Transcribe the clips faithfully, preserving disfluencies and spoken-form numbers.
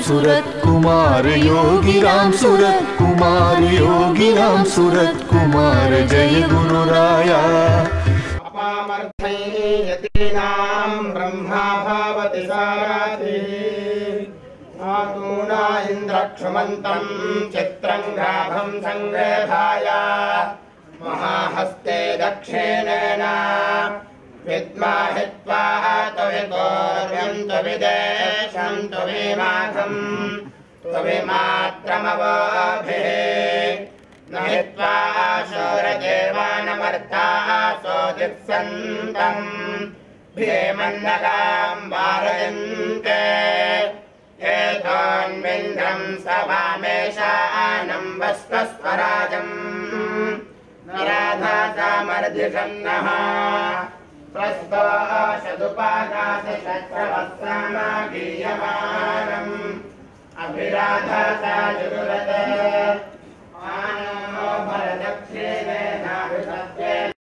सूरत कुमार योगी राम सूरत कुमार योगी राम सूरत कुमार जय गुरु राया। अपामर्थैयतीनां ब्रह्मा भवति साराति मातूना इन्द्रक्षुमन्तं चित्रं ग्राभं संग्रहाय महाहस्ते दक्षिणेन विद्महे त्वातवितोर्यं त्वविदेशं त्वविमाघं त्वविमात्रमवोभिः न हि त्वा शूरदेवानमर्ताः सोऽधिक्षन्तं भीमन्नगां वारयन्ते एतोन्मिन्द्रं सवामेशानं वस्वस्वराजम् नराधासामर्धिषन्नः प्रस्तोषदुपाकाशशस्त्रवस्त्रमागीयमानम् अभिराधासा जुरुरते आनो भरदक्षिणेनाभिषत्ते।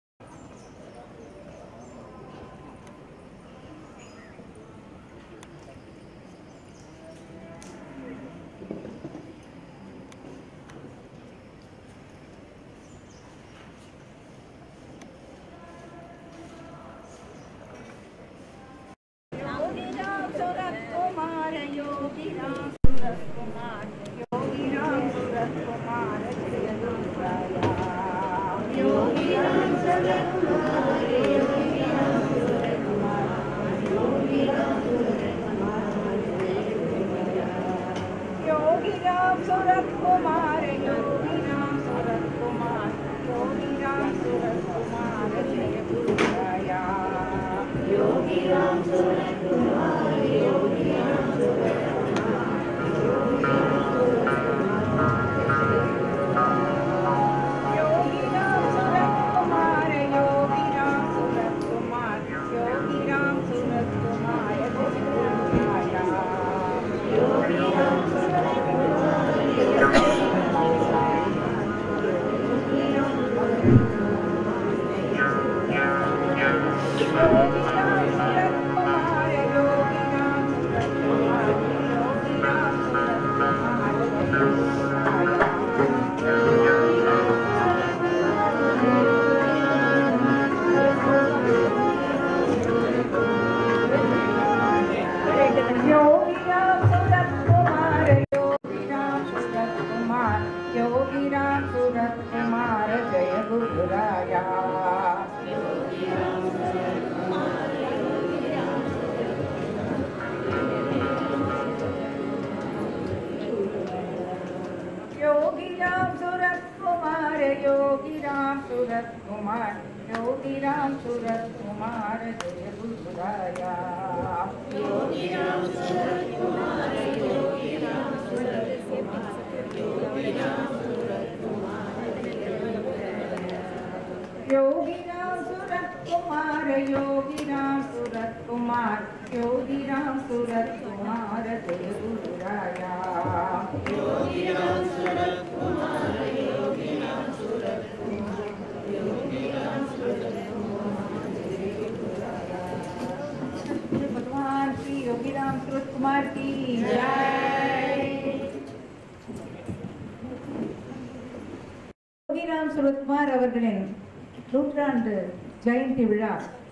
நூற்றாண்டு ஜெயந்தி விழா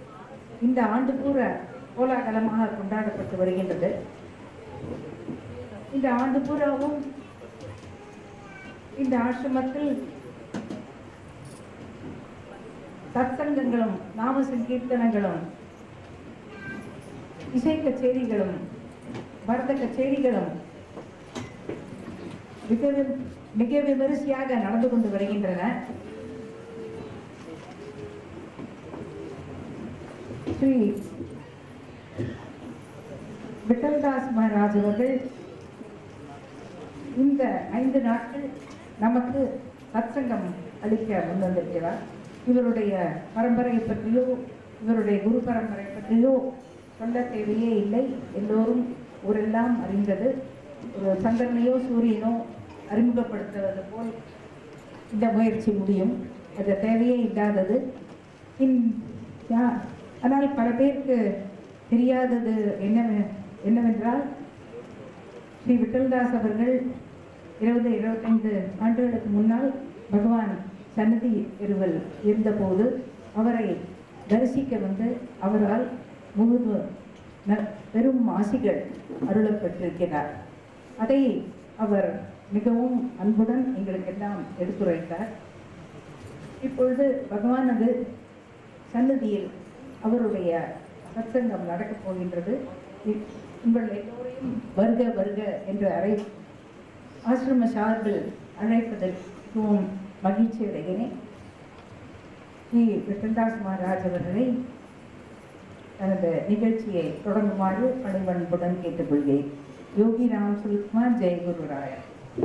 இந்த ஆண்டு பூர கோலாகலமாக கொண்டாடப்பட்டு வருகின்றது. இந்த ஆண்டு பூராவும் இந்த ஆசிரமத்தில் சத்சங்கங்களும் நாம சங்கீர்த்தனங்களும் இசை கச்சேரிகளும் பரத கச்சேரிகளும் மிக மிக விமரிசையாக நடந்து கொண்டு வருகின்றன. ஸ்ரீ விட்டல்தாஸ் மகாராஜ் அவர்கள் இந்த ஐந்து நாட்கள் நமக்கு சத்சங்கம் அளிக்க முன்வந்திருக்கிறார். இவருடைய பரம்பரை பற்றியோ இவருடைய குரு பரம்பரை பற்றியோ சொல்ல தேவையே இல்லை. எல்லோரும் ஊரெல்லாம் அறிந்தது. ஒரு சந்திரனையோ சூரியனோ அறிமுகப்படுத்துவது போல் இந்த முயற்சி முடியும். அது தேவையே இல்லாதது. இன் ஆனால் பல பேருக்கு தெரியாதது என்ன என்னவென்றால் ஸ்ரீ விட்டல்தாஸ் அவர்கள் இருபது இருபத்தைந்து ஆண்டுகளுக்கு முன்னால் பகவான் சன்னதி இருவல் இருந்தபோது அவரை தரிசிக்க வந்து அவரால் முழு பெரும் ஆசிகள் அருளப்பட்டிருக்கிறார். அதை அவர் மிகவும் அன்புடன் எங்களுக்கெல்லாம் எடுத்துரைத்தார். இப்பொழுது பகவானது சன்னதியில் அவருடைய சத்சங்கம் நடக்கப் போகின்றது. உங்கள் எல்லோரையும் வருக வருக என்று அழை ஆசிரம சார்பில் அழைப்பதற்கும் மகிழ்ச்சி அடைகிறேன். ஸ்ரீ விட்டல்தாஸ் மகாராஜ் அவர்களை தனது நிகழ்ச்சியை தொடங்குமாறு பணிவன்புடன் கேட்டுக்கொள்கிறேன். யோகி ராம் சுரத்குமார், ஜெயகுரு ராயா.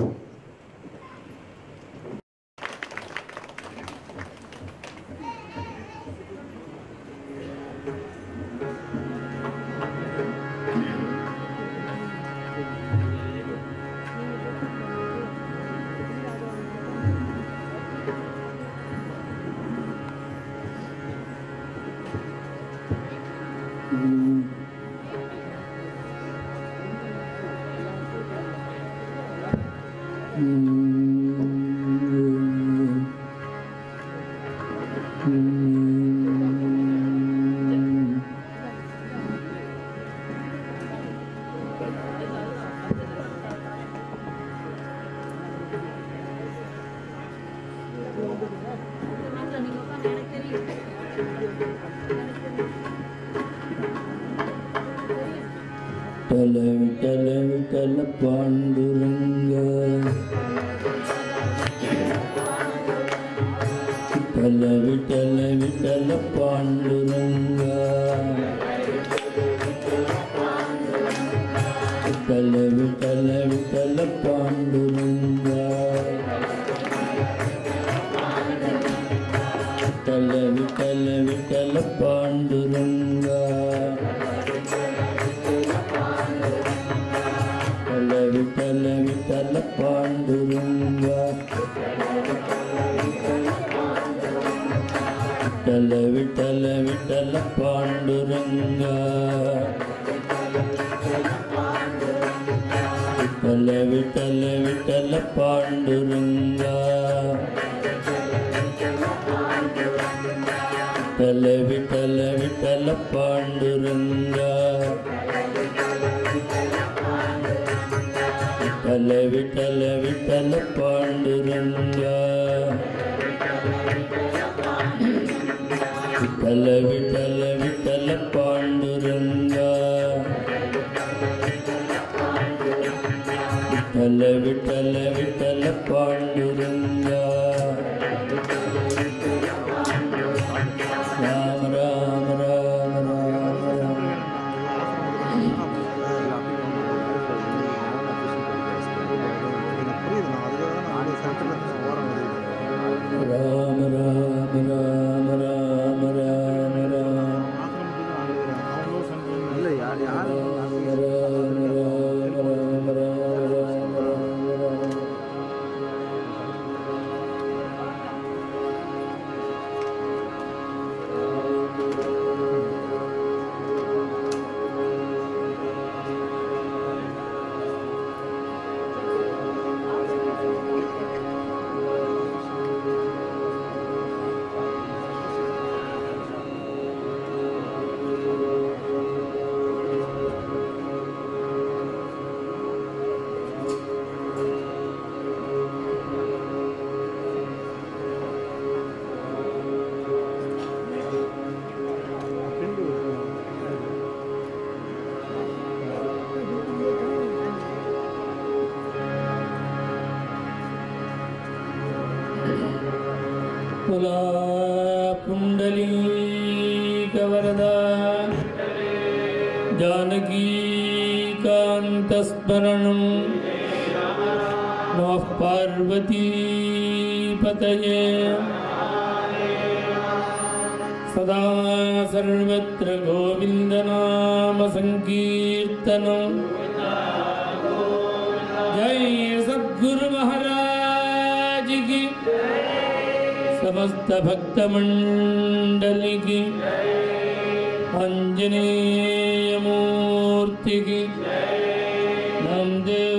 விட்டல விட்டல விட்டல பாண்டுரங்க விட்டல விட்டல விட்டல பாண்டுரங்க விட்டல விட்டல விட்டல பாண்டுரங்க விட்டல விட்டல விட்டல பாண்டுரங்க விட்டல விட்டல பாண்டுரங்க விட்டல விட்டல விட்டல பாண்டுரங்க விட்டல விட்டல விட்டல பாண்டுரங்க விட்டல விட்டல விட்டல பாண்டுரங்க விட்டல விட்டல விட்டல பாண்டுரங்க விட்டல விட்டல விட்டல பாண்டுரங்க விட்டல விட்டல விட்டல பாண்டுரங்க ராம ராம ராம ராம ராம ராம ராம ராம ராம ராம पुंडलीकवरदा जानकीकान्तस्मरणं नमः पार्वतीपतये सदा सर्वत्र गोविन्दनामसङ्कीर्तनं जय सद्गुरु महाराज की समस्त भक्त मंडली की आंजनेय मूर्ति की नामदेव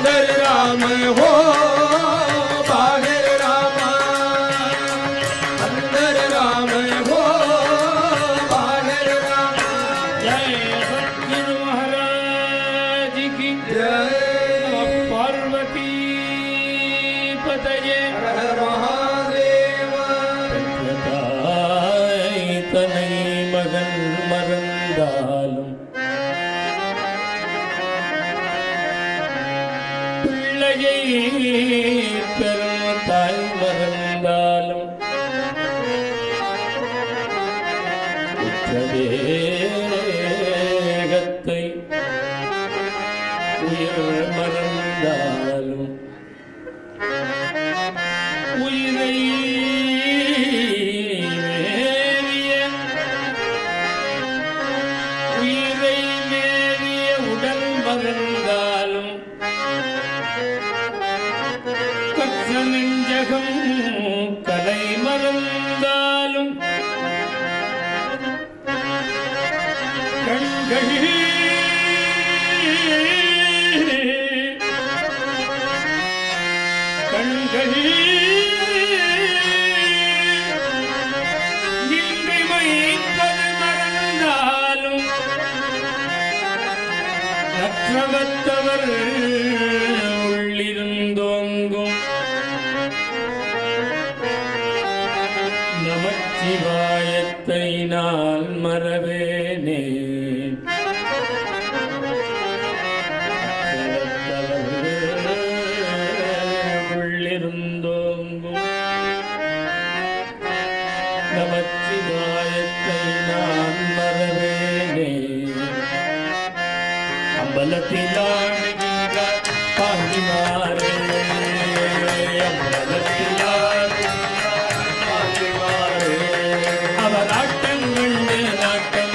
अंदर राम हो बाहर राम, अंदर राम हो बाहर राम। जय सद्गुरु महाराज की जय। पार्वती पतये हर हर महादेव। तनै मगन मरंदालुम பிள்ளையை பெரும் தாய் மறந்தாலும் உச்சதேகத்தை உயிர் மறந்தாலும் உயிரை மேவிய உயிரை மேவிய உடல் மறந்தாலும் கற்ற நெஞ்சகம் கலை மறந்தாலும் கண்கள் கண்கள் இன்றிமைப்பது மறந்தாலும் நற்றவத்தவர் உள்ளிருந்தோங்கும் நமச்சிவாயத்தை நான் மறவேனே. உள்ளிருந்தோங்கும் நமச்சிவாயத்தை நான் மறவேனே. அம்பலத்திலாடுகின்ற பாண்டிமாரே, அம்பலத்திலாடுகின்ற பாண்டிமாரே, அவர் ஆட்டம் கண்டு நாட்டம்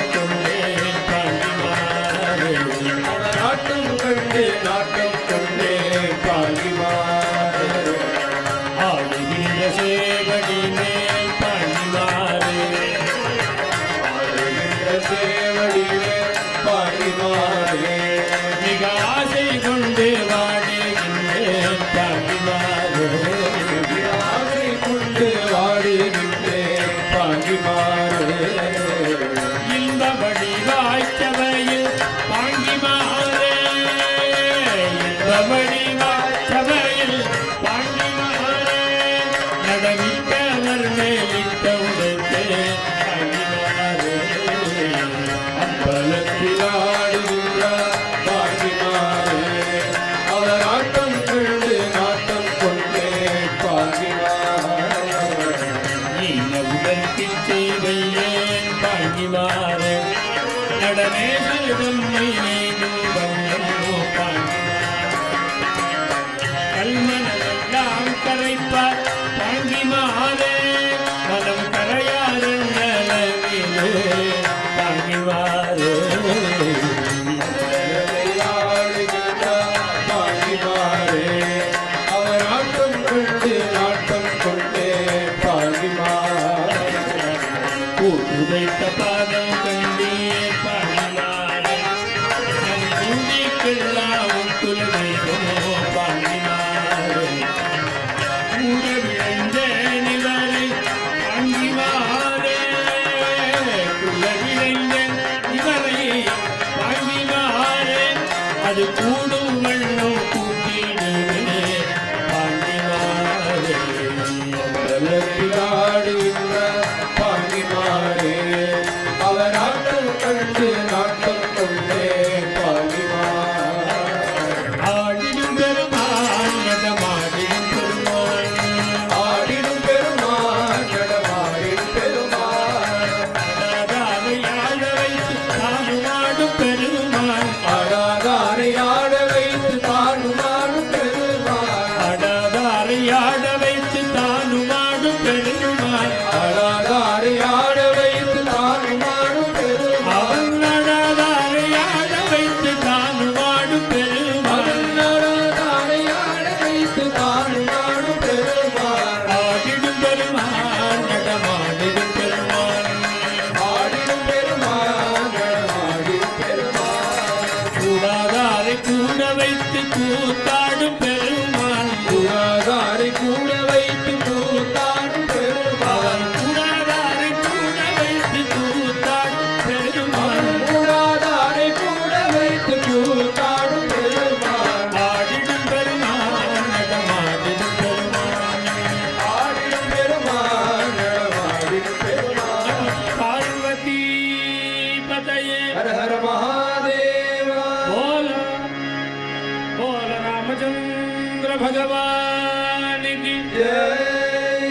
கூத்தாடும் பெருமான் குணாதாரை கூட வைத்து கூத்தாடும் பெருமான் குணாதாரை கூட வைத்து கூத்தாடும் பெருமான் குணாதாரை கூட வைத்து கூத்தாடும் பெருமான் ஆடிடும் பெருமான் நடமாடிடும் பெருமான் ஆடிடும் பெருமான் நடமாடிடும் பெருமான் பார்வதி பதையே ஹர ஹர மகாதேவா बोल बोल रामचंद्र भगवान की जय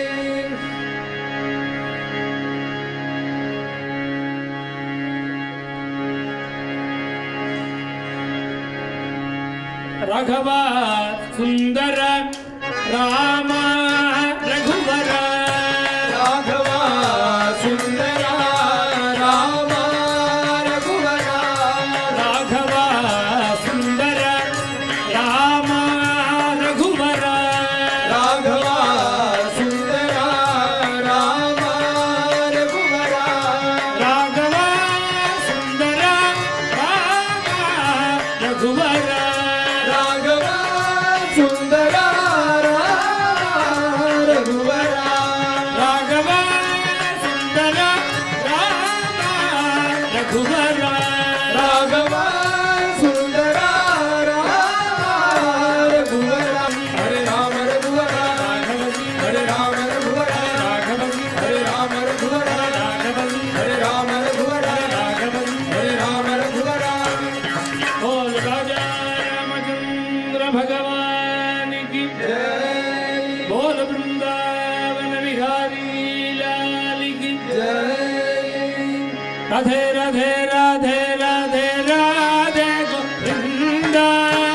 राघव सुंदर राम रघुवर राघव सुंदर राम रघुवर राघव सुंदर राम रघुवर राघव सुंदर राम रघुवर राघव सुंदर राम रघुवर राघव सुंदर राम रघुवर राघव सुंदर राम रघुवर राघव सुंदर राम रघुवर हरे राम रघुवर हरे राम रघुवर हरे राम रघुवर हरे राम रघुवर हरे राम रघुवर बोल राजा रामचंद्र भगवान की जय बोल वृंदावन विहारी लाल की जय राधे राधे राधे राधे राधे गोविंदा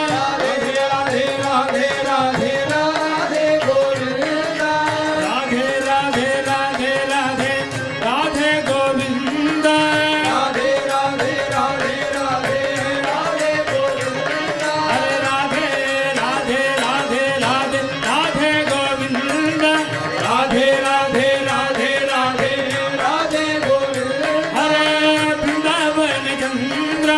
राधे राधे राधे राधे राधे गोविंदा राधे राधे राधे राधे राधे गोविंदा राधे राधे राधे राधे राधे गोविंदा हरे राधे राधे राधे राधे राधे गोविंदा राधे राधे राधे राधे राधे गोविंदा हरे वृंदावन चंद्र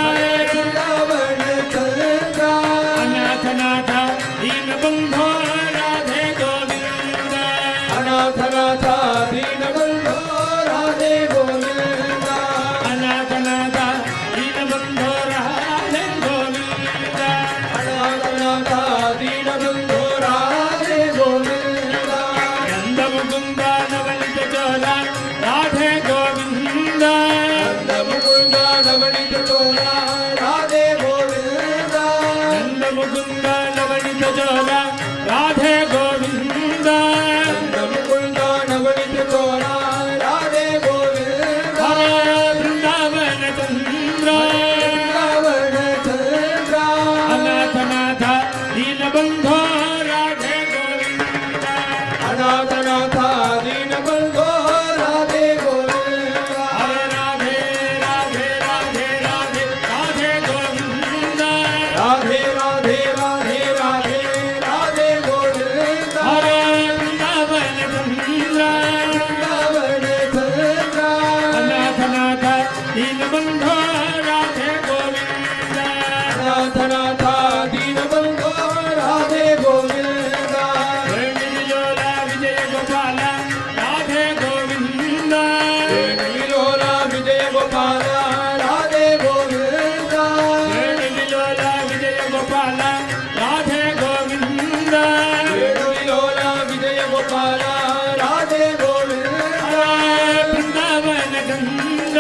वृंदावन चंद्रा अनाथ नाथ दीन बंधो राधे गोविंदा अनाथ नाथ दीन बंधो राधे गोविंदा अनाथ नाथ दीन बंधो राधे गोविंदा अनाथ नाथ दीन बंधो राधे गोविंदा नंद मुकुंद नवलित चोला राधे गोविंदा नंद मुकुंद नवनीत चोला राधे गोविंदा नंद मुकुंद नवलित चोला राधे गोविंदा नंद मुकुंद नवनीत चोला राधे गोविंदा हरे वृंदावन चंद्र वृंदावन चंद्रा अनाथ नाथ दीन बंधो राधे गोविंदा अनाथ नाथ दीन बंधो राधे गोविंदा हरे राधे राधे राधे राधे राधे गोविंदा राधे राधे राधे राधे राधे गोविंदा हरे वृंदावन चंद्र वृंदावन चंद्रा अनाथ नाथ दीन बंधो राधे गोविंदा अनाथ नाथ दीन बंधो राधे गोविंदा वेणुविलोला विजय गोपाल राधे गोविंदा वेणुविलोला विजय गोपाल राधे गोविंदा वेणुविलोला विजय गोपाल राधे गोविंदा वेणुविलोला विजय गोपाल राधे गोविंदा वृंदावन चंद्र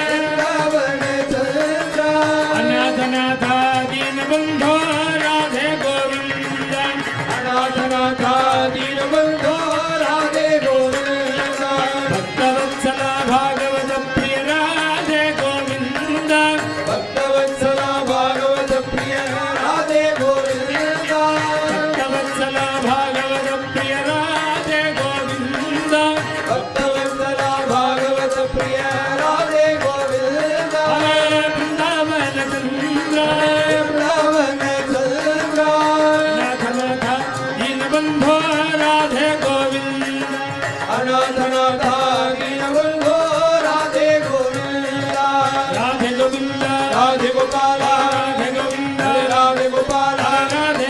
वृंदावन चंद्रा अनाथ नाथ दीन बंधो राधे गोविंदा अनाथ नाथ दीन बंधो राधे गोविंदा भक्तवत्सला भागवत प्रिय राधे गोविंदा भक्तवत्सला भागवत प्रिय राधे गोविंदा भक्तवत्सला भागवत प्रिय राधे गोविंदा भक्तवत्सला भागवत प्रिय राधे गोविंदा हरे वृंदावन चंद्र वृंदावन चंद्रा नाथ नाथ दीन बंधो राधे गोविंदा अनाथ नाथ दीन बंधो राधे गोविंदा राधे गोविंदा राधे गोपाल राधे गोविंदा राधे गोपाल राधे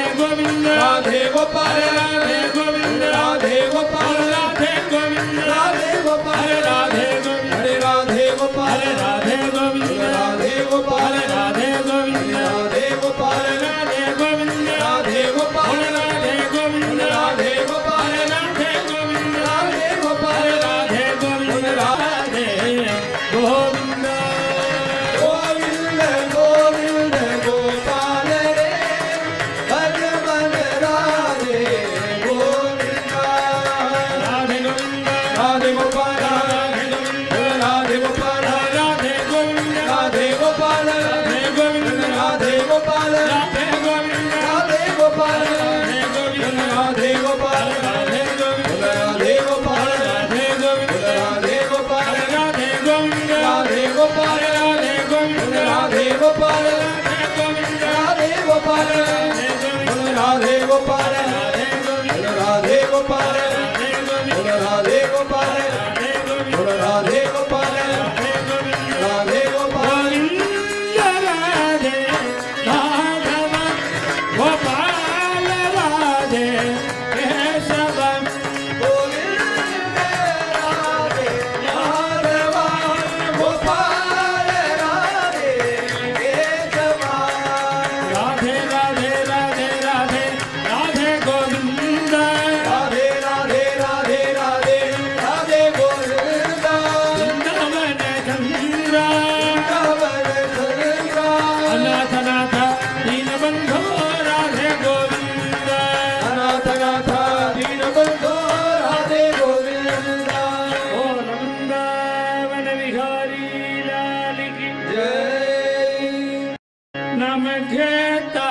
गोपाल राधे गोविंद राधे गोपाल राधे गोविंद राधे गोपाल राधे गोविंद हरे राधे गोपाल राधे गोविंद राधे गोपाल राधे गोविंद राधे गोपाल राधे गोविंद राधे गोपाल राधे गोविंद राधे गोपाल राधे गोविंद राधे गोपाल राधे गोविंद राधे गोविंद गोविंद गोविंद गोपाल रे भगवन राधे गोविंद राधे गोविंद राधे गोपाल राधे गोविंद राधे गोपाल राधे गोविंद राधे गोपाल राधे गोविंद राधे गोपाल राधे गोविंद राधे गोपाल राधे गोविंद राधे गोपाल राधे गोविंद राधे गोपाल राधे गोविंद राधे गोपाल राधे गोविंद राधे गोपाल राधे गोविंद राधे गोपाल राधे गोविंद राधे गोपाल राधे गोपाल राधे गोपाल राधे गोपाल राधे गोपाल राधे गोपाल राधे राघव गोपाल राधे केशव गोविंद राधे माधव गोपाल राधे केशव राधे राधे राधे राधे राधे गोविंद राधे राधे राधे राधे राधे गोविंद वृंदावन चंद्र कवन चंद्र अनाथ नाथ दीनबंधो राधे गोविंद अनाथ नाथ दीनबंधो राधे गोविंद ओ वृंदावन विहारी लाल की जय नम घेता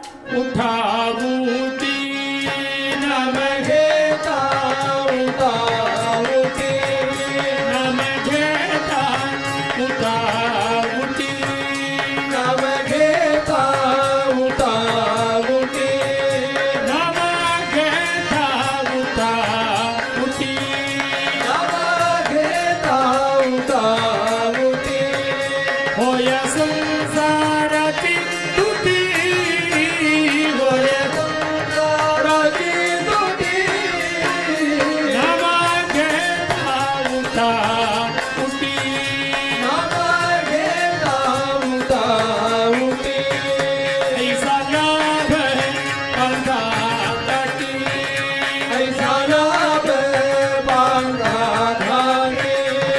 उठाऊती नम घेता उताऊती नम घेता उठाऊती नम घेता उताऊती नम घेता उठाऊती नम घेता उताऊती होय संसाराची तुटी होय संसाराची तुटी नम घेता उठाऊती नम घेता उताऊती ऐसा लाभ पंथा तटी ऐसा लाभ बांधा धागे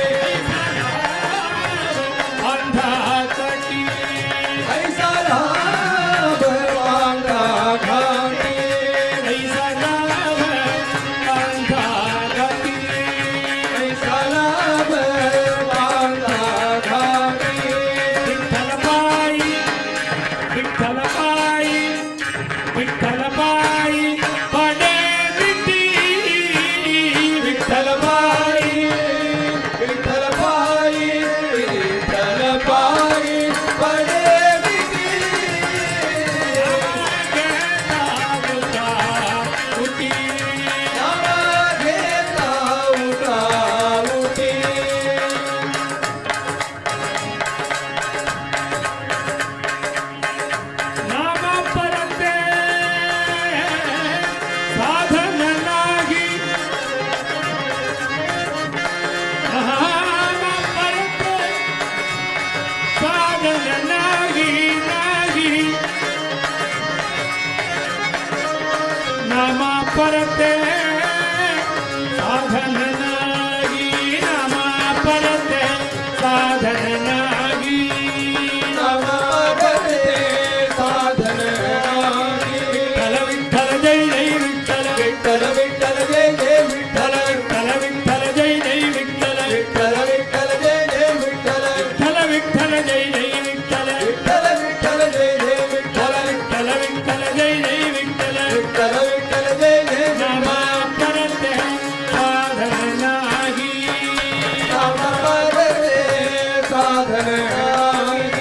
अंधा तटी ऐसा लाभ बांधा धागे ऐसा लाभ पंथा तटी ऐसा लाभ बांधा धागे विठ्ठल पायी विठ्ठल पायी विठ्ठल पायी पडे विटी विठ्ठल पायी विठ्ठल पायी विठ्ठल पायी पडे विटी घेता उठी नाम घेता उताऊती नाम परते साधन नाही नाम परते साधन नाही नाही नाम परते साधन नाही नाम परते साधन नाही नाम करते साधन नाही विठ्ठल विठ्ठल जय जय विठ्ठल विठ्ठल विठ्ठल जय जय विठ्ठल विठ्ठल विठ्ठल जय जय विठ्ठल विठ्ठल विठ्ठल जय जय विठ्ठल विठ्ठल विठ्ठल जय जय विठ्ठल विठ्ठल विठ्ठल जय जय विठ्ठल विठ्ठल विठ्ठल जय जय विठ्ठल विठ्ठल विठ्ठल जय जय नाम विठ्ठल करते साधन नाही नाम करते साधन नाही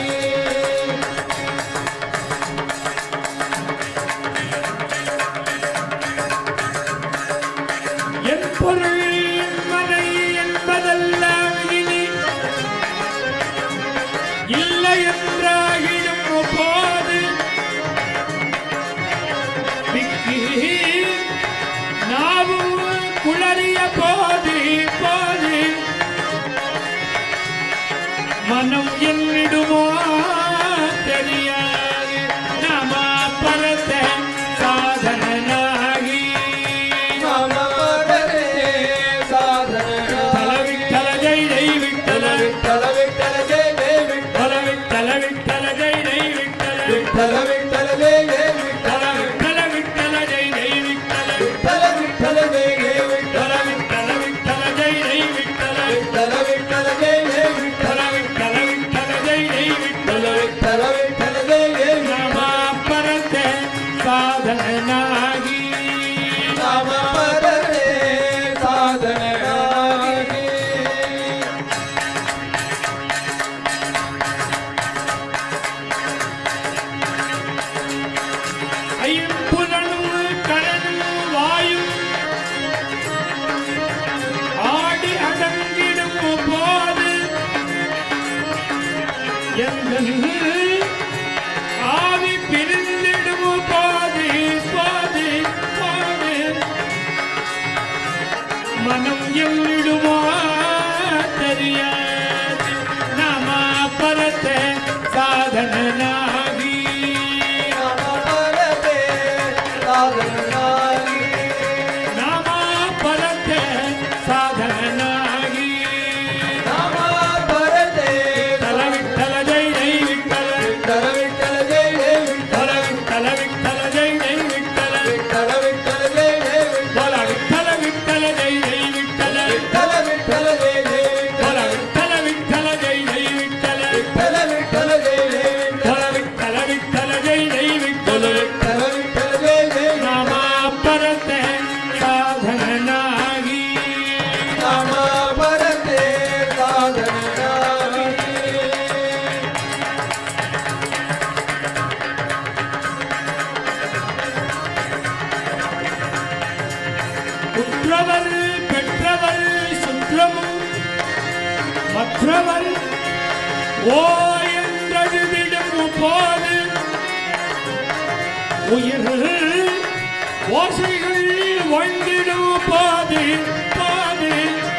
என் பொருள் என் மனை என்பதெல்லாம் இனி இல்லை என்றாகிடும் போது விக்கி ಸಾಧನನಾಗಿ ನಾಮ ಪರತೆ ಸಾಧನನಾಗಿ ஐம்புலனும் கரனும் வாயும் ஆடி அடங்கிடும் போது எங்கள் ஆவி பிரிந்திடும் போது போது போது மனம் எவ்விடுமோ தெரியாது நாம பரத்தை சாதனனாகி ನಾಮ ಪರತೆ ಸಾಧನನಾಗಿ ನಾಮ ಪರತೆ ಸಾಧನನಾಗಿ ನಾಮ ಪರತೆ ತಲ ವಿಠಲ ಜೈ ಜೈ ವಿಠಲ ವಿಠಲ ವಿಠಲ ಜೈ ಜೈ ವಿಠಲ ತಲ ವಿಠಲ ಜೈ ಜೈ ವಿಠಲ ವಿಠಲ ವಿಠಲ ಜೈ ಜೈ ವಿಠಲ ಬಲ ವಿಠಲ ವಿಠಲ ಜೈ ಜೈ ವಿಠಲ ವಿಠಲ ವಿಠಲ ಜೈ ಜೈ ಬಲ ವಿಠಲ ವಿಠಲ ವಿಠಲ ಜೈ ಜೈ ವಿಠಲ ವಿಠಲ ವಿಠಲ ಜೈ ಜೈ ಬಲ ವಿಠಲ ವಿಠಲ ವಿಠಲ ಜೈ ಜೈ ವಿಠಲ ವಿಠಲ ವಿಠಲ ಜೈ ಜೈ ನಾಮ ಪರತೆ ಸಾಧನನಾಗಿ ನಾಮ ಪರತೆ ಸಾಧನನಾಗಿ உற்றவர் பெற்றவர் சுற்றமும் மற்றவர் ஓ என்றழுதிடும் போது உயிர் ஓசைகள் வாழ்ந்திடும் போது போது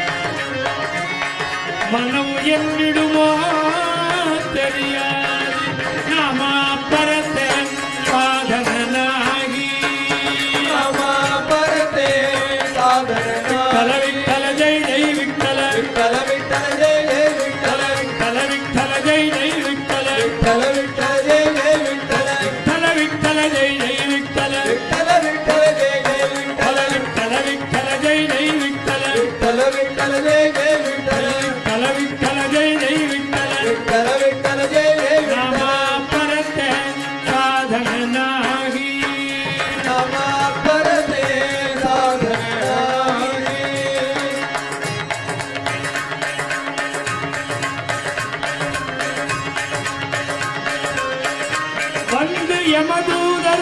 மனம் என்றிடுமோ தெரியாது நாம பரத்தை சாதனனாகி ನಾಮ ಪರತೆ ಸಾಧನನಾಗಿ தல விட்டல ஜெய் ஜெய் விட்டல ವಿಠಲ ವಿಠಲ ಜೈ ಜೈ ವಿಠಲ தல விட்டல ஜெய் ஜெய் விட்டல ವಿಠಲ ವಿಠಲ ಜೈ ಜೈ ವಿಠಲ தல விட்டல ஜெய் ஜெய் விட்டல ವಿಠಲ ವಿಠಲ ಜೈ ಜೈ தல ವಿಠಲ விட்டல விட்டல ஜெய் ஜெய் விட்டல ವಿಠಲ ವಿಠಲ ಜೈ ಜೈ ವಿಠಲ தல விட்டல ஜெய் ஜெய் விட்டல ವಿಠಲ ವಿಠಲ ಜೈ ಜೈ நாம ವಿಠಲ பரத்தை சாதனனாகி ನಾಮ ಪರತೆ ಸಾಧನನಾಗಿ வந்து யமதூதர்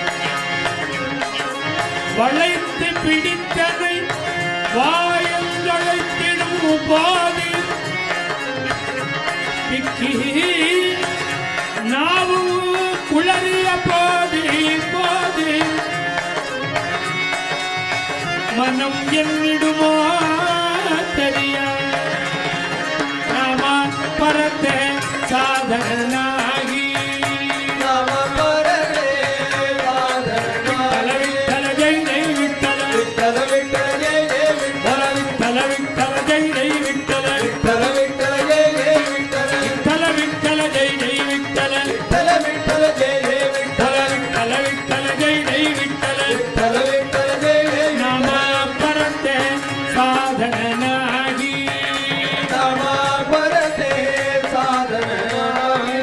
வளைத்து பிடித்ததை வாயந்தழைத்திடும் போது பிக்கி நாவும் குளறிய போது போது மனம் என்னிடுமோ தெரியாது நாம பரத்தை சாதனாகி ನಾಮ ಪರತೆ தல ಸಾಧನನಾಗಿ விட்டல ஜெய் ஜெய் விட்டல ವಿಠಲ ವಿಠಲ ಜೈ ಜೈ ವಿಠಲ தல விட்டல ஜெய் ஜெய் விட்டல ವಿಠಲ ವಿಠಲ ಜೈ ಜೈ ವಿಠಲ தல விட்டல ஜெய் ஜெய் விட்டல ವಿಠಲ ವಿಠಲ ಜೈ ಜೈ ವಿಠಲ தல விட்டல ஜெய் ஜெய் விட்டல ವಿಠಲ ವಿಠಲ ಜೈ ಜೈ நாம பரத்தை சாதனனாகி ನಾಮ ಪರತೆ ಸಾಧನನಾಗಿ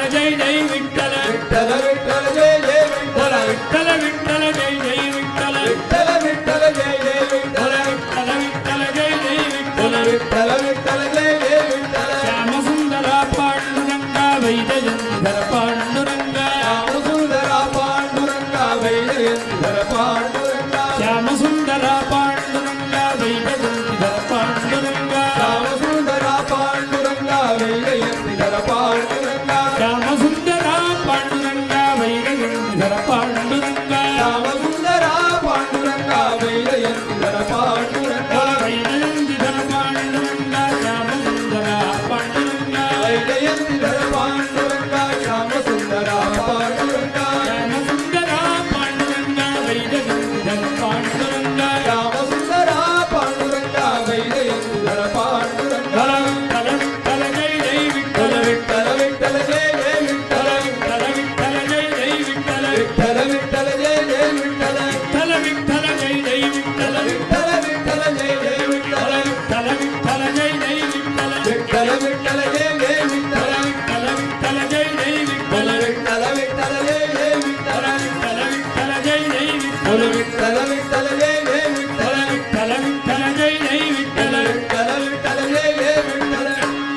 ஜெய் ஜெய் விட்டல விட்டல விட்டல ஜெய ஜெய விட்டல விட்டல விட்டல ஜெய் ஜெய் விட்டல விட்டல விட்டல ஜெய ஜெய விட்டல விட்டல விட்டல ஜெய் ஜெய் விட்டல விட்டல விட்டல ஜெய ஜெய விட்டல శ్యామ సుందర పాండురంగ వైజయంధర పాండురంగ శ్యామ సుందర పాండురంగ వైజయంధర పాండురంగ శ్యామ సుందర పాండురంగ వైజయంధర పాండురంగ శ్యామ సుందర పాండురంగ వైజయంధర పాండురంగ శ్యామ సుందర పాండురంగ వైజయంధర పాండురంగ శ్యామ సుందర పాండురంగ వైజయంధర పాండురంగ వైజయంధర పాండురంగ శ్యామ సుందర పాండురంగ వైజయంధర పాండురంగ శ్యామ సుందర పాండురంగ శ్యామ సుందర పాండురంగ వైజయంధర పాండురంగ శ్యామ సుందర పాండురంగ వైజయంధర పాండురంగ తల తల తల జై జై విఠల విఠల విఠల జయ జయ విఠల తల విఠల జై జై విఠల విఠల విఠల జయ జయ విఠల తల విఠల జై జై విఠల విఠల విఠల జయ జయ విఠల తల విఠల జై జై విఠల విఠల విఠల జయ జయ విఠల తల విఠల జై జై విఠల విఠల విఠల జయ జయ విఠల తల విఠల జై జై విఠల విఠల విఠల జయ జయ విఠల తల విఠల జై జై విఠల విఠల విఠల జయ జయ విఠల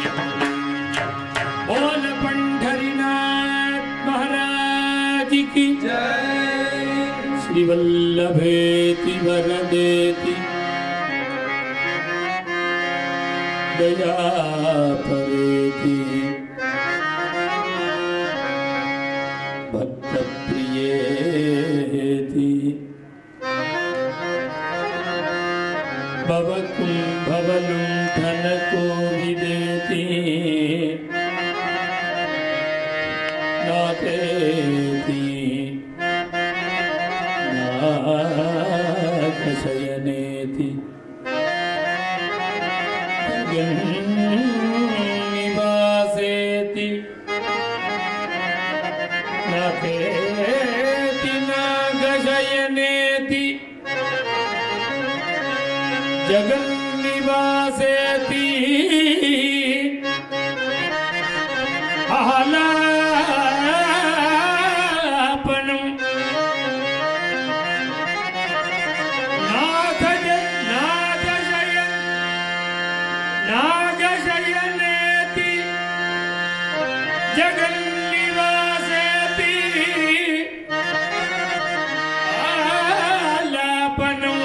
बोल पंढरीनाथ महाराज की జయ श्री वल्लभेति वरदेति दया परेति भक्त प्रियेति भवकुं भवलुंठन को विदेति नातेति नागशयनेति जगन्निवासेति नातेति नागशयनेति जगन्निवासेति आलापनं नागशयन नागशयन नागशयनेति जगन्निवासेति आलापनं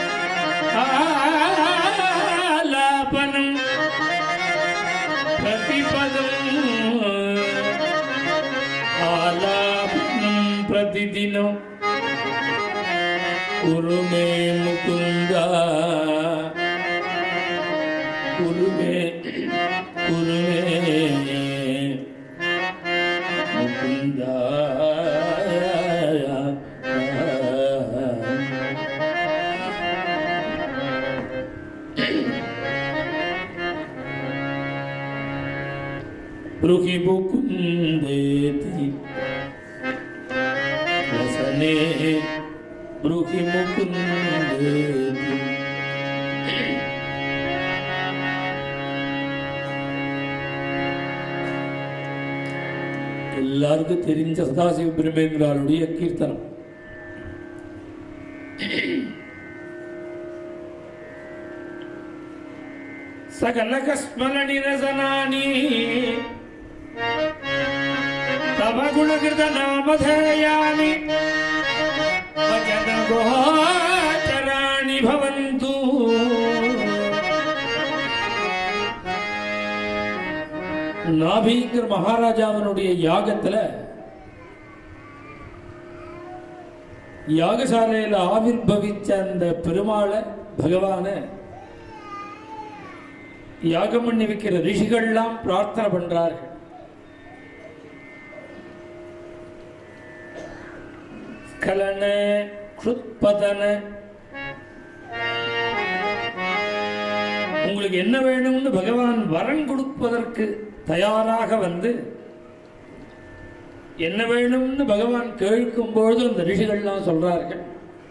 आलापनं प्रतिपदम् आलापनं प्रतिदिनं कुरु मे मुकुन्द कुरु मे कुरु मे मुकुन्द ब्रूहि मुकुन्देति रसने ब्रूहि मुकुन्देति எல்லாருக்கும் தெரிஞ்ச சதாசிவ பிரம்மேந்திராளுடைய கீர்த்தனம். சகலகஸ்மல நிரசனானி तव गुणकृत नामधेयानि वचन गोचराणि भवन्तु நாபிங்கிற மகாராஜாவினுடைய யாகத்துல யாகசாலையில் ஆவிர்பவிச்ச அந்த பெருமாளை பகவான யாகம் பண்ணி வைக்கிற ரிஷிகள்லாம் பிரார்த்தனை பண்றார்கள். ஸ்கலன க்ஷுத்பதன, உங்களுக்கு என்ன வேணும்னு பகவான் வரம் கொடுப்பதற்கு தயாராக வந்து என்ன வேணும்னு பகவான் கேட்கும் பொழுது அந்த ரிஷிகள்லாம் சொல்றார்கள்,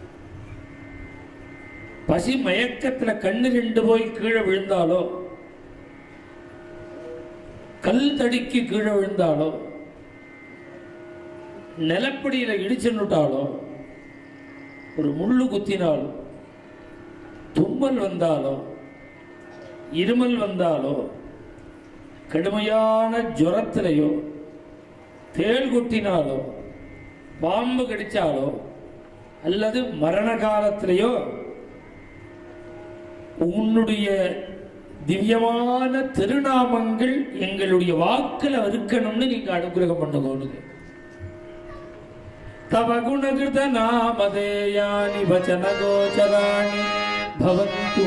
பசி மயக்கத்துல கண்ணு ரெண்டு போய் கீழே விழுந்தாலோ கல் தடிக்கு கீழே விழுந்தாலோ நிலப்படியில் இடிச்சுட்டாலோ, ஒரு முள்ளு குத்தினாலோ, தும்மல் வந்தாலோ, இருமல் வந்தாலோ, கடுமையான ஜுரத்திலையோ, தேள் குத்தினாலோ, பாம்பு கடிச்சாலோ, அல்லது மரண காலத்திலேயோ உன்னுடைய திவ்யமான திருநாமங்கள் எங்களுடைய வாக்கில் இருக்கணும்னு நீங்க அனுகிரகம் பண்ணுங்க. தவ குணகிருத நாமதேயானி வச்சன கோச்சராணி பவந்து.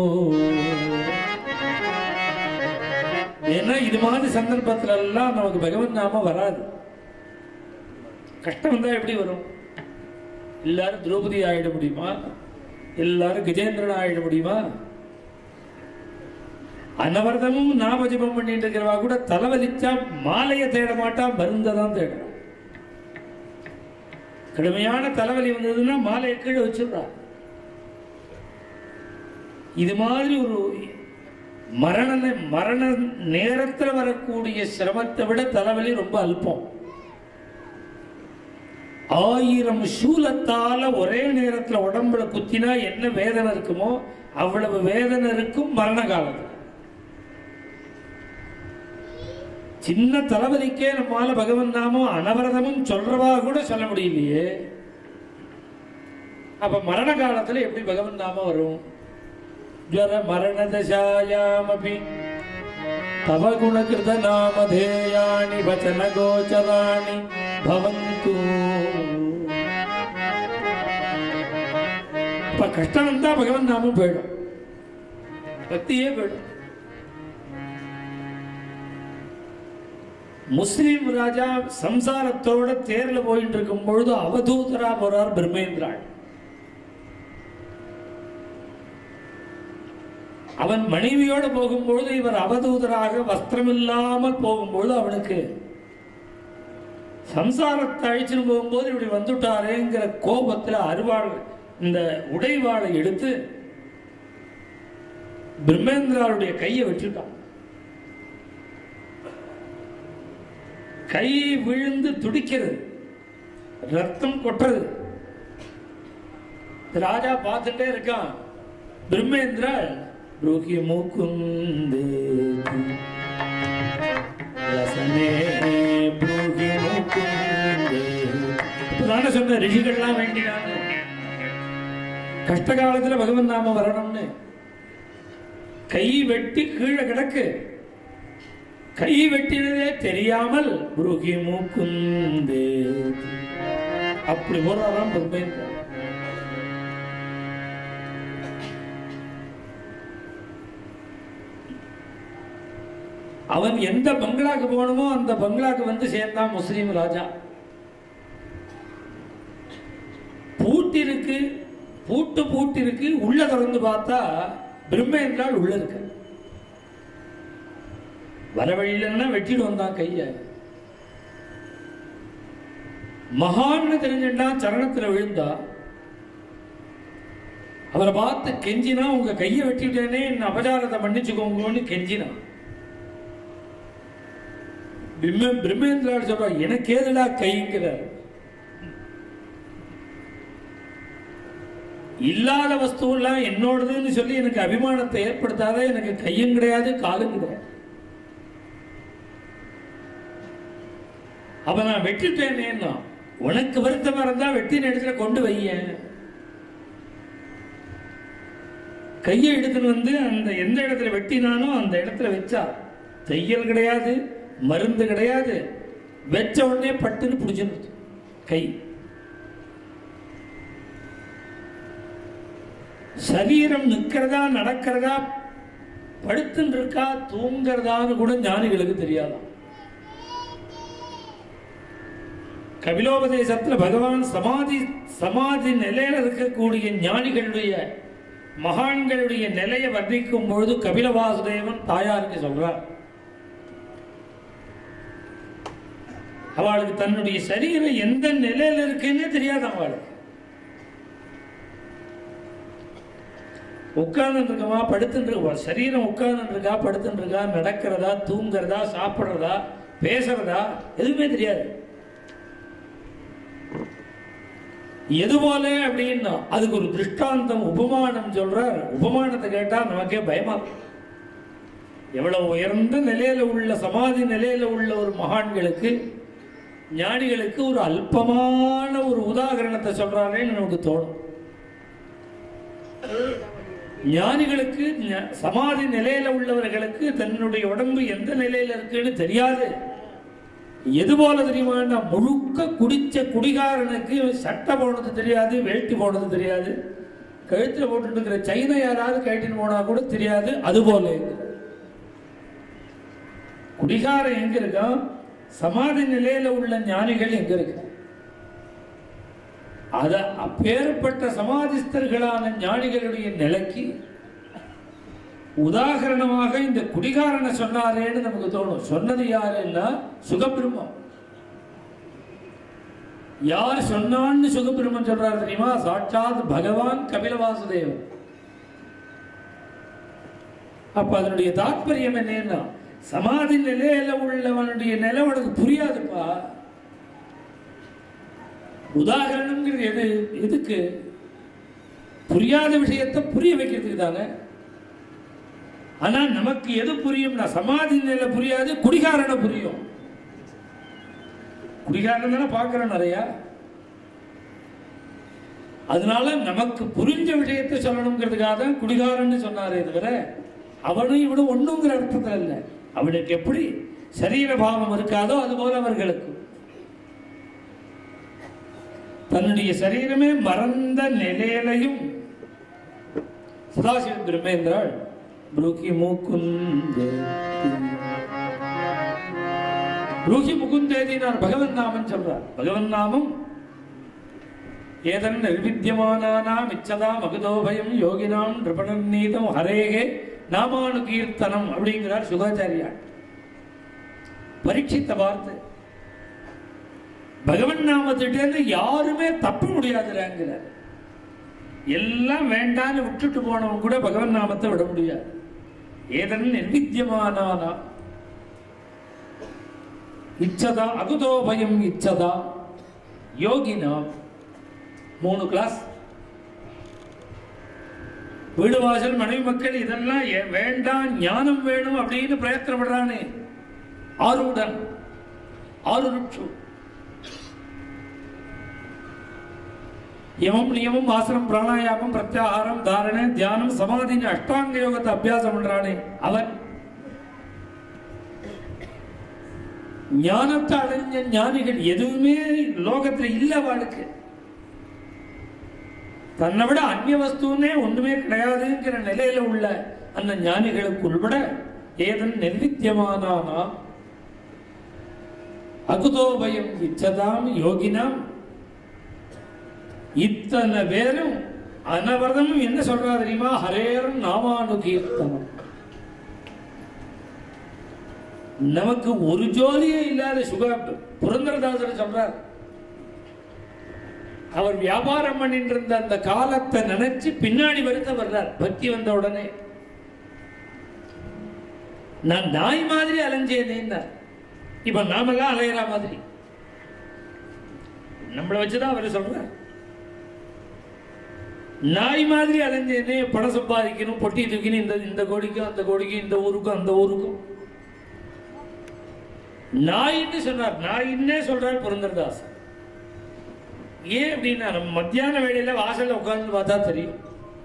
ஏன்னா இது மாதிரி சந்தர்ப்பத்துல எல்லாம் நமக்கு பகவன் நாம வராது. கஷ்டம் வந்தா எப்படி வரும்? எல்லாரும் திரௌபதி ஆயிட முடியுமா? எல்லாரும் கஜேந்திரன் ஆயிட முடியுமா? அனவரதமும் நாமஜபம் பண்ணிட்டு இருக்கிறவா கூட தலைவலிச்சா மாலையை தேட மாட்டான், மருந்ததான் தேடுறான். கடுமையான தலைவலி வந்ததுன்னா மாலையை கீழே வச்சிடுறா. இது மாதிரி ஒரு மரண மரண நேரத்தில் வரக்கூடிய சிரமத்தை விட தலைவலி ரொம்ப அல்பம். ஆயிரம் சூலத்தால ஒரே நேரத்தில் உடம்புல குத்தினா என்ன வேதனை இருக்குமோ அவ்வளவு வேதனை இருக்கும் மரண காலத்தில். சின்ன தலைவலிக்கே நம்மால பகவன் நாமம் அனவரதமும் சொல்றவா கூட சொல்ல முடியலையே, அப்ப மரண காலத்துல எப்படி பகவன் நாமம் வரும்? ஜர மரண தசாயாமபி தவ குணகிருத நாமதேயானி வச்சன கோச்சராணி பவந்து. இப்ப கஷ்டம் வந்தா பகவன் நாமம் போயிடும், பக்தியே போயிடும். முஸ்லிம் ராஜா சம்சாரத்தோட தேர்ல போயிட்டு இருக்கும் பொழுது அவதூதரா போறார் பிரம்மேந்திராள். அவன் மனைவியோடு போகும்பொழுது இவர் அவதூதராக வஸ்திரம் இல்லாமல் போகும்பொழுது அவனுக்கு சம்சாரத்தை அழிச்சுன்னு போகும்போது இப்படி வந்துட்டாரேங்கிற கோபத்தில் அருவாள் இந்த உடைவாளை எடுத்து பிரம்மேந்திராளுடைய கையை வச்சுட்டான். கை விழுந்து துடிக்கிறது, ரத்தம் கொட்டுறது. ராஜா பார்த்துட்டே இருக்கான். பிரம்மேந்திராள் ப்ரூகி மூக்குந்து ப்ரூகி மூக்குந்து இப்பதான சொன்ன ரிஷிகள்லாம் வேண்டினாங்க கஷ்ட காலத்துல பகவன் நாம வரணும்னு. கை வெட்டி கீழே கிடக்கு, கை வெட்டினதே தெரியாமல் புருகி மூக்குந்தே அப்படி போறாராம் பிரம்மேந்திரன். அவன் எந்த பங்களாக்கு போகணுமோ அந்த பங்களாக்கு வந்து சேர்ந்தான் முஸ்லீம் ராஜா. பூட்டிருக்கு, பூட்டு பூட்டிருக்கு. உள்ள திறந்து பார்த்தா பிரம்மேந்திராள் உள்ள இருக்கு. வர வழியிலன்னா வெட்டிட்டு வந்தான் கைய. மகான்னு தெரிஞ்சுட்டா சரணத்துல விழுந்தா. அவரை பார்த்து கெஞ்சினா, உங்க கையை வெட்டிட்டேனே என்ன அபச்சாரத்தை மன்னிச்சுக்கோங்கன்னு கெஞ்சினா. பிரம்மேந்திராள் சொல்றா, எனக்கு ஏதுடா கைங்கிற, இல்லாத வஸ்துவெல்லாம் என்னோடதுன்னு சொல்லி எனக்கு அபிமானத்தை ஏற்படுத்தாத. எனக்கு கையும் கிடையாது காலும் கிடையாது. அப்ப நான் வெட்டிட்டேனேன்னா, உனக்கு வருத்தமா இருந்தா வெட்டின இடத்துல கொண்டு வைய. கையை எடுத்துன்னு வந்து அந்த எந்த இடத்துல வெட்டினானோ அந்த இடத்துல வச்சா. தையல் கிடையாது, மருந்து கிடையாது. வச்ச உடனே பட்டுன்னு பிடிச்சிருது கை. சரீரம் நிற்கிறதா நடக்கிறதா படுத்துன்னு இருக்கா தூங்கிறதான்னு கூட ஞானிகளுக்கு தெரியாதான். கபிலோபதேசத்தில் பகவான் சமாதி சமாதி நிலையில இருக்கக்கூடிய ஞானிகளுடைய மகான்களுடைய நிலையை வர்ணிக்கும் பொழுது கபில வாசுதேவன் தாயாருக்கு சொல்றார், அவளுக்கு தன்னுடைய சரீரம் எந்த நிலையில இருக்குன்னு தெரியாது. அவளுக்கு உட்கார்ந்து இருக்கமா படுத்துட்டு இருக்கா, சரீரம் உட்கார்ந்து இருக்கா படுத்துட்டு இருக்கா, நடக்கிறதா தூங்குறதா சாப்பிட்றதா பேசுறதா எதுவுமே தெரியாது. எது போல அப்படின்னா அதுக்கு ஒரு திருஷ்டாந்தம் உபமானம் சொல்றார். உபமானத்தை கேட்டா நமக்கே பயமா இருக்கும். எவ்வளவு உயர்ந்த நிலையில உள்ள சமாதி நிலையில உள்ள ஒரு மகான்களுக்கு ஞானிகளுக்கு ஒரு அல்பமான ஒரு உதாரணத்தை சொல்றாருன்னு நமக்கு தோணும். ஞானிகளுக்கு சமாதி நிலையில உள்ளவர்களுக்கு தன்னுடைய உடம்பு எந்த நிலையில இருக்குன்னு தெரியாது. எது போல தெரியுமா, முழுக்க குடிச்ச குடிகாரனுக்கு சட்டை போனது தெரியாது, வேட்டி போனது தெரியாது, கழுத்துல போட்டு இருக்கிற சைனை யாராவது கழட்டின்னு போனா கூட தெரியாது. அது போல குடிகாரம் எங்க இருக்கான், சமாதி நிலையில உள்ள ஞானிகள் எங்க இருக்கு. அத அப்பேற்பட்ட சமாதிஸ்தர்களான ஞானிகளுடைய நிலைக்கு உதாரணமாக இந்த குடிகாரனை சொன்னாரேன்னு நமக்கு தோணும். சொன்னது யாருன்னா சுகபிரம்மம். யார் சொன்னான்னு சுகபிரம்மன் சொல்றாரு தெரியுமா? சாட்சாத் பகவான் கபில வாசுதேவன். அப்ப அதனுடைய தாற்பயம் என்னன்னா, சமாதி நிலையில உள்ளவனுடைய நிலை உனக்கு புரியாதுப்பா. உதாரணம்ங்கிறது எது எதுக்கு? புரியாத விஷயத்தை புரிய வைக்கிறதுக்கு தானே. ஆனா நமக்கு எது புரியும்னா சமாதி நிலை புரியாது, குடிகாரனை புரியும். குடிகாரன் தானே பார்க்கிறோம் நிறைய. அதனால நமக்கு புரிஞ்ச விஷயத்தை சொல்லணுங்கிறதுக்காக தான் குடிகாரன்னு சொன்னாரே தவிர அவனும் இவனும் ஒண்ணுங்கிற அர்த்தத்தில் இல்லை. அவனுக்கு எப்படி சரீர பாவம் இருக்காதோ அது போல அவர்களுக்கு தன்னுடைய சரீரமே மறந்த நிலையிலையும் சதாசிவ பிரம்மேந்திராள் ப்ரூகி முகுந்தே ப்ரூகி முகுந்தேதி நான் பகவன் நாமம் சொல்றார். பகவன் நாமம் ஏதன் நிர்வித்யமானானாம் இச்சதாம் அகுதோபயம் யோகினாம் நிருபணநீதம் ஹரேகே நாமானு கீர்த்தனம் அப்படிங்கிறார் சுகாச்சாரியார். பரீட்சித்த வார்த்தை. பகவன் நாமத்திட்டேருந்து யாருமே தப்ப முடியாதுங்கிறார். எல்லாம் வேண்டான்னு விட்டுட்டு போனவன் கூட பகவன் நாமத்தை விட முடியாது. ஏதன் நிர்வித்யமானானா இச்சதா அகுதோபயம் இச்சதா யோகினா. மூணு கிளாஸ். வீடு வாசல் மனைவி மக்கள் இதெல்லாம் வேண்டாம், ஞானம் வேணும் அப்படின்னு பிரயத்தனப்படுறானே ஆருடன் ஆருட்சு யமம் நியமம் ஆசனம் பிராணாயாமம் பிரத்யாகாரம் தாரணை தியானம் சமாதின்னு அஷ்டாங்க யோகத்தை அபியாசம் பண்றானே அவன். ஞானத்தை அடைஞ்ச ஞானிகள் எதுவுமே லோகத்துல இல்ல. வாழ்க்கை தன்னை விட அந்நிய வஸ்துன்னே ஒண்ணுமே கிடையாதுங்கிற நிலையில உள்ள அந்த ஞானிகளுக்கு உள்பட ஏதன் நிர்வித்யமானானா அகுதோபயம் இச்சதாம் யோகினாம். இத்தனை பேரும் அனவரதமும் என்ன சொல்றா தெரியுமா? ஹரேரும் நாமானுகீர்த்தனம். நமக்கு ஒரு ஜோலியே இல்லாத சுக புரந்தரதாசர் சொல்றார். அவர் வியாபாரம் பண்ணிட்டு இருந்த அந்த காலத்தை நினைச்சு பின்னாடி வருத்த வர்றார். பக்தி வந்த உடனே நான் நாய் மாதிரி அலைஞ்சேனேன்னா இப்ப நாமெல்லாம் அலையிற மாதிரி நம்மளை வச்சுதான் அவர் சொல்றார். நாய் மாதிரி அலைஞ்சேனே, பணம் சம்பாதிக்கணும், பொட்டி தூக்கின்னு இந்த இந்த கோடிக்கும் அந்த கோடிக்கும் இந்த ஊருக்கும் அந்த ஊருக்கும். நாயின்னு சொன்னார். நாயின்னே சொல்றார் புரந்தரதாசன். ஏன் அப்படின்னா நம்ம மத்தியான வேளையில வாசல்ல உட்கார்ந்து பார்த்தா தெரியும்.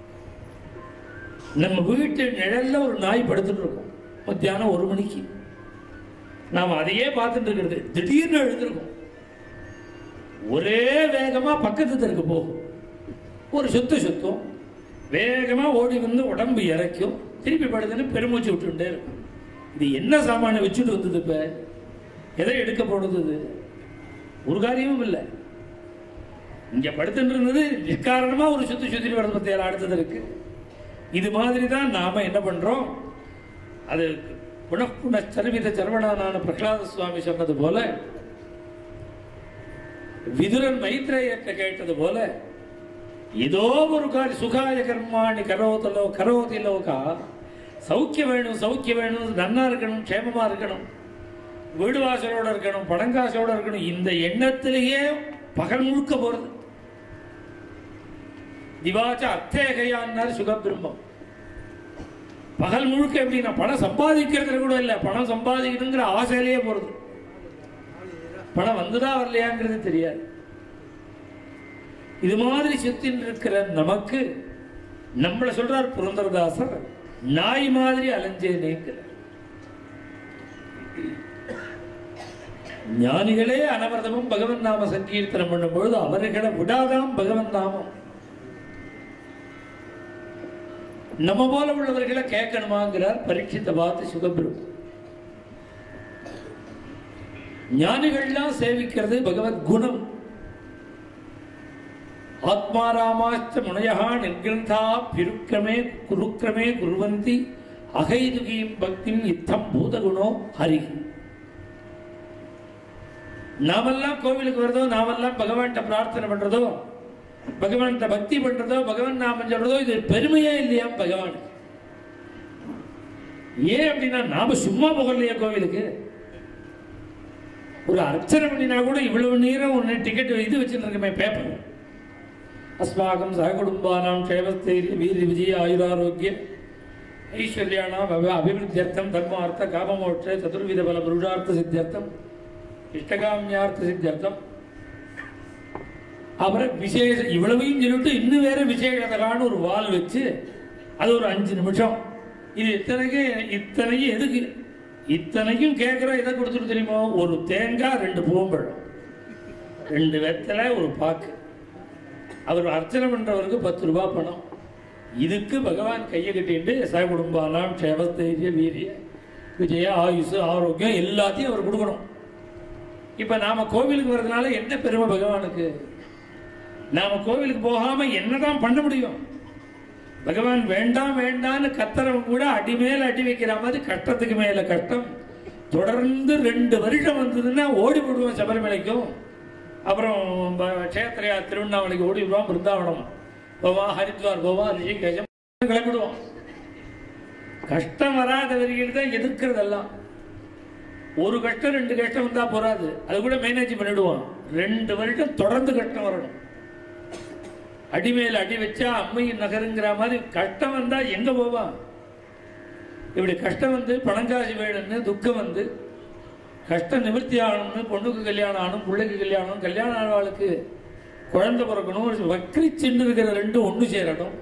நம்ம வீட்டு நிழல்ல ஒரு நாய் படுத்துட்டு இருக்கும் மத்தியானம் ஒரு மணிக்கு. நாம அதையே பார்த்துட்டு இருக்கிறது. திடீர்னு எழுந்திருக்கும், ஒரே வேகமா பக்கத்து தெருக்கு போகும், ஒரு சுத்து சுத்தம், வேகமா ஓடி வந்து உடம்பு இறக்கும், திருப்பி படுத்துன்னு பெருமூச்சு விட்டுட்டே இருக்கும். இது என்ன சாமானை வச்சுட்டு வந்தது? இப்ப எதை எடுக்க போடுது? ஒரு காரியமும் இல்லை. இங்க படுத்துட்டு இருந்தது நிற்காரணமா ஒரு சுத்தி சுத்தி வரது பத்தியால் அடுத்தது இருக்கு. இது மாதிரி தான் நாம என்ன பண்றோம்? அது குணப்புண சர்வித சரவணான பிரகலாத சுவாமி சொன்னது போல, விதுரன் மைத்ரேயத்தை கேட்டது போல, ஏதோ ஒரு காரி சுகாய கர்மாணி கரோதலோ கரோதிலோகா. சௌக்கியம் வேணும், சௌக்கியம் வேணும், நன்னா இருக்கணும், க்ஷேமமா இருக்கணும், வீடு வாசலோட இருக்கணும், பணங்காசோட இருக்கணும், இந்த எண்ணத்திலேயே பகல் முழுக்க போறது. திவாச்ச அர்த்தேகையான்னார் சுகபிரம்மம். பகல் முழுக்க எப்படின்னா பணம் சம்பாதிக்கிறதுல கூட இல்லை, பணம் சம்பாதிக்கணுங்கிற ஆசையிலேயே போறது. பணம் வந்துதான் வரலையாங்கிறது தெரியாது. இது மாதிரி சுத்தின் இருக்கிற நமக்கு நம்மளை சொல்றார் புரந்தரதாசர், நாய் மாதிரி அலைஞ்சேனேங்கிற. ஞானிகளே அனவரதமும் பகவன் நாம சங்கீர்த்தனம் பண்ணும் பொழுது அவர்களை விடாதாம் பகவன் நாமம். நம்ம போல உள்ளவர்களை கேட்கணுமாங்கிறார் பரீட்சித்தை பார்த்து சுகபிரம்மம். ஞானிகள்லாம் சேவிக்கிறது பகவத் குணம். ஆத்மாராமாச்ச முனையா நிர்கிரந்தா பிருக்கிரமே குருக்கிரமே குருவந்தி அகைதுகீம் பக்திம் இத்தம் பூதகுணோ ஹரி. நாமெல்லாம் கோவிலுக்கு வருதோ, நாமெல்லாம் பகவான்கிட்ட பிரார்த்தனை பண்றதோ, பகவான்கிட்ட பக்தி பண்றதோ, பகவான் நாமம் சொல்றதோ, இது பெருமையே இல்லையா பகவான்? ஏன் அப்படின்னா நாம சும்மா போகலையா கோவிலுக்கு? ஒரு அர்ச்சனை பண்ணினா கூட இவ்வளவு நேரம் ஒன்று டிக்கெட் இது வச்சுருக்கமே பேப்பர். அஸ்மாகம் சககுடும்பானாம் க்ஷேமஸ்தைரிய வீர விஜய ஆயுராரோக்கிய ஐஸ்வர்யானாம் அபிவிருத்தியர்த்தம் தர்மார்த்த காமமோட்ச சதுர்வித பல புருஷார்த்த சித்தியர்த்தம் இஷ்டகாமியார்த்த சித்தியர்த்தம். அப்புறம் விசேஷ இவ்வளவையும் சொல்லிட்டு இன்னும் வேற விசேஷத்தகான ஒரு வால் வச்சு அது ஒரு அஞ்சு நிமிஷம். இது இத்தனைக்கு இத்தனையும் எதுக்கு? இத்தனைக்கும் கேட்குற இதை கொடுத்துட்டு தெரியுமோ? ஒரு தேங்காய், ரெண்டு பூம்பழம், ரெண்டு வெத்தலை, ஒரு பாக்கு. அவர் அர்ச்சனை பண்றவருக்கு பத்து ரூபாய் பணம். இதுக்கு பகவான் கையை கட்டிட்டு ச குடும்பானாம் க்ஷேமஸ்தைரிய வீரிய விஜய ஆயுசு ஆரோக்கியம் எல்லாத்தையும் அவர் கொடுக்கணும். இப்ப நாம கோவிலுக்கு வர்றதுனால என்ன பெருமை பகவானுக்கு? நாம கோவிலுக்கு போகாம என்னதான் பண்ண முடியும்? பகவான் வேண்டாம் வேண்டான்னு கத்தரவன் கூட அடி மேல அடி வைக்கிற மாதிரி கஷ்டத்துக்கு மேல கஷ்டம். தொடர்ந்து ரெண்டு வருஷம் வந்ததுன்னா ஓடி போடுவோம் சபரிமலைக்கும், அப்புறம் கஷேத்திரையா திருவண்ணாமலைக்கு ஓடி விடுவோம், பிருந்தாவனம் போவான், ஹரித்வார் போவான், ரிஷிகேஷம் கிளம்பிடுவோம். கஷ்டம் வராத வரிகள் தான் எதிர்க்கிறதெல்லாம். ஒரு கஷ்டம் ரெண்டு கஷ்டம் வந்தா போறாது, அது கூட மேனேஜ் பண்ணிடுவோம். ரெண்டு வருஷம் தொடர்ந்து கஷ்டம் வரணும். அடிமேல அடி வச்சா அம்மையின் நகருங்கிற மாதிரி கஷ்டம் வந்தா எங்க போவான்? இப்படி கஷ்டம் வந்து பணங்காசி வேணும்னு, துக்கம் வந்து கஷ்டம் நிவர்த்தி ஆகணும்னு, பொண்ணுக்கு கல்யாணம் ஆகணும், பிள்ளைக்கு கல்யாணம், கல்யாண ஆழ்வாளுக்கு குழந்தை பிறக்கணும், வக்கரி சின்ன இருக்கிற ரெண்டும் ஒன்று சேரணும்.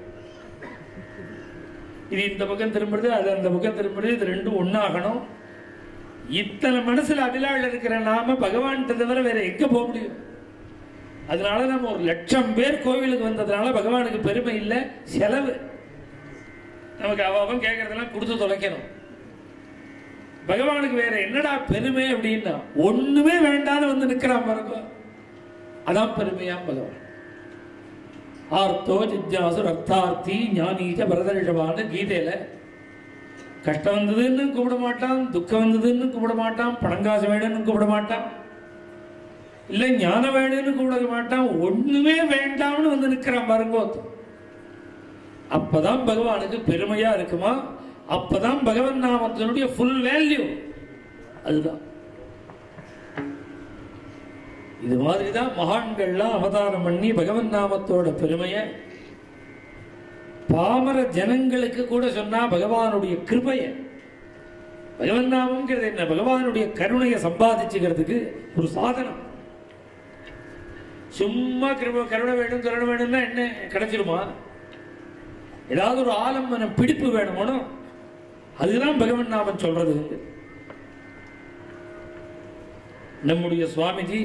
இது இந்த பக்கம் திரும்புறது, அது அந்த பக்கம் திரும்புறது, இது ரெண்டும் ஒன்னாகணும். இத்தனை மனசுல அபிலாள் இருக்கிற நாம பகவான் தவிர வேற எங்க போக முடியும்? அதனால நம்ம ஒரு லட்சம் பேர் கோவிலுக்கு வந்ததுனால பகவானுக்கு பெருமை இல்லை, செலவு. நமக்கு அவன் கேட்கறதெல்லாம் கொடுத்து தொலைக்கணும். பகவானுக்கு வேற என்னடா பெருமை அப்படின்னா ஒண்ணுமே வேண்டான்னு வந்து நிக்கிறான் பாருங்க, அதான் பெருமையா பகவான். ஆர்த்தோ ஜிஜ்ஞாசு அர்த்தார்த்தி ஞானீச்ச பரதரிஷவான்னு கீதையில கஷ்டம் வந்ததுன்னு கூப்பிட மாட்டான், துக்கம் வந்ததுன்னு கூப்பிட மாட்டான், பணங்காசு வேணும்னு கூப்பிட மாட்டான், இல்ல ஞானம் வேணும்னு கூப்பிட மாட்டான், ஒண்ணுமே வேண்டாம்னு வந்து நிக்கிறான் பாருங்க. அப்பதான் பகவானுக்கு பெருமையா இருக்குமா? அப்பதான் பகவன் நாமத்தினுடைய ஃபுல் வேல்யூ. அதுதான். இது மாதிரிதான் மகான்கள்லாம் அவதாரம் பண்ணி பகவன் நாமத்தோட பெருமைய பாமர ஜனங்களுக்கு கூட சொன்னா பகவானுடைய கிருபைய. பகவன் நாமம்ங்கிறது என்ன? பகவானுடைய கருணையை சம்பாதிச்சுக்கிறதுக்கு ஒரு சாதனம். சும்மா கிருப கருணை வேணும் கருணை வேணும்னா என்ன கிடைச்சிருமா? ஏதாவது ஒரு ஆலம்பன பிடிப்பு வேணுமோ, அதுதான் பகவன் நாமம் சொல்றது. நம்முடைய சுவாமிஜி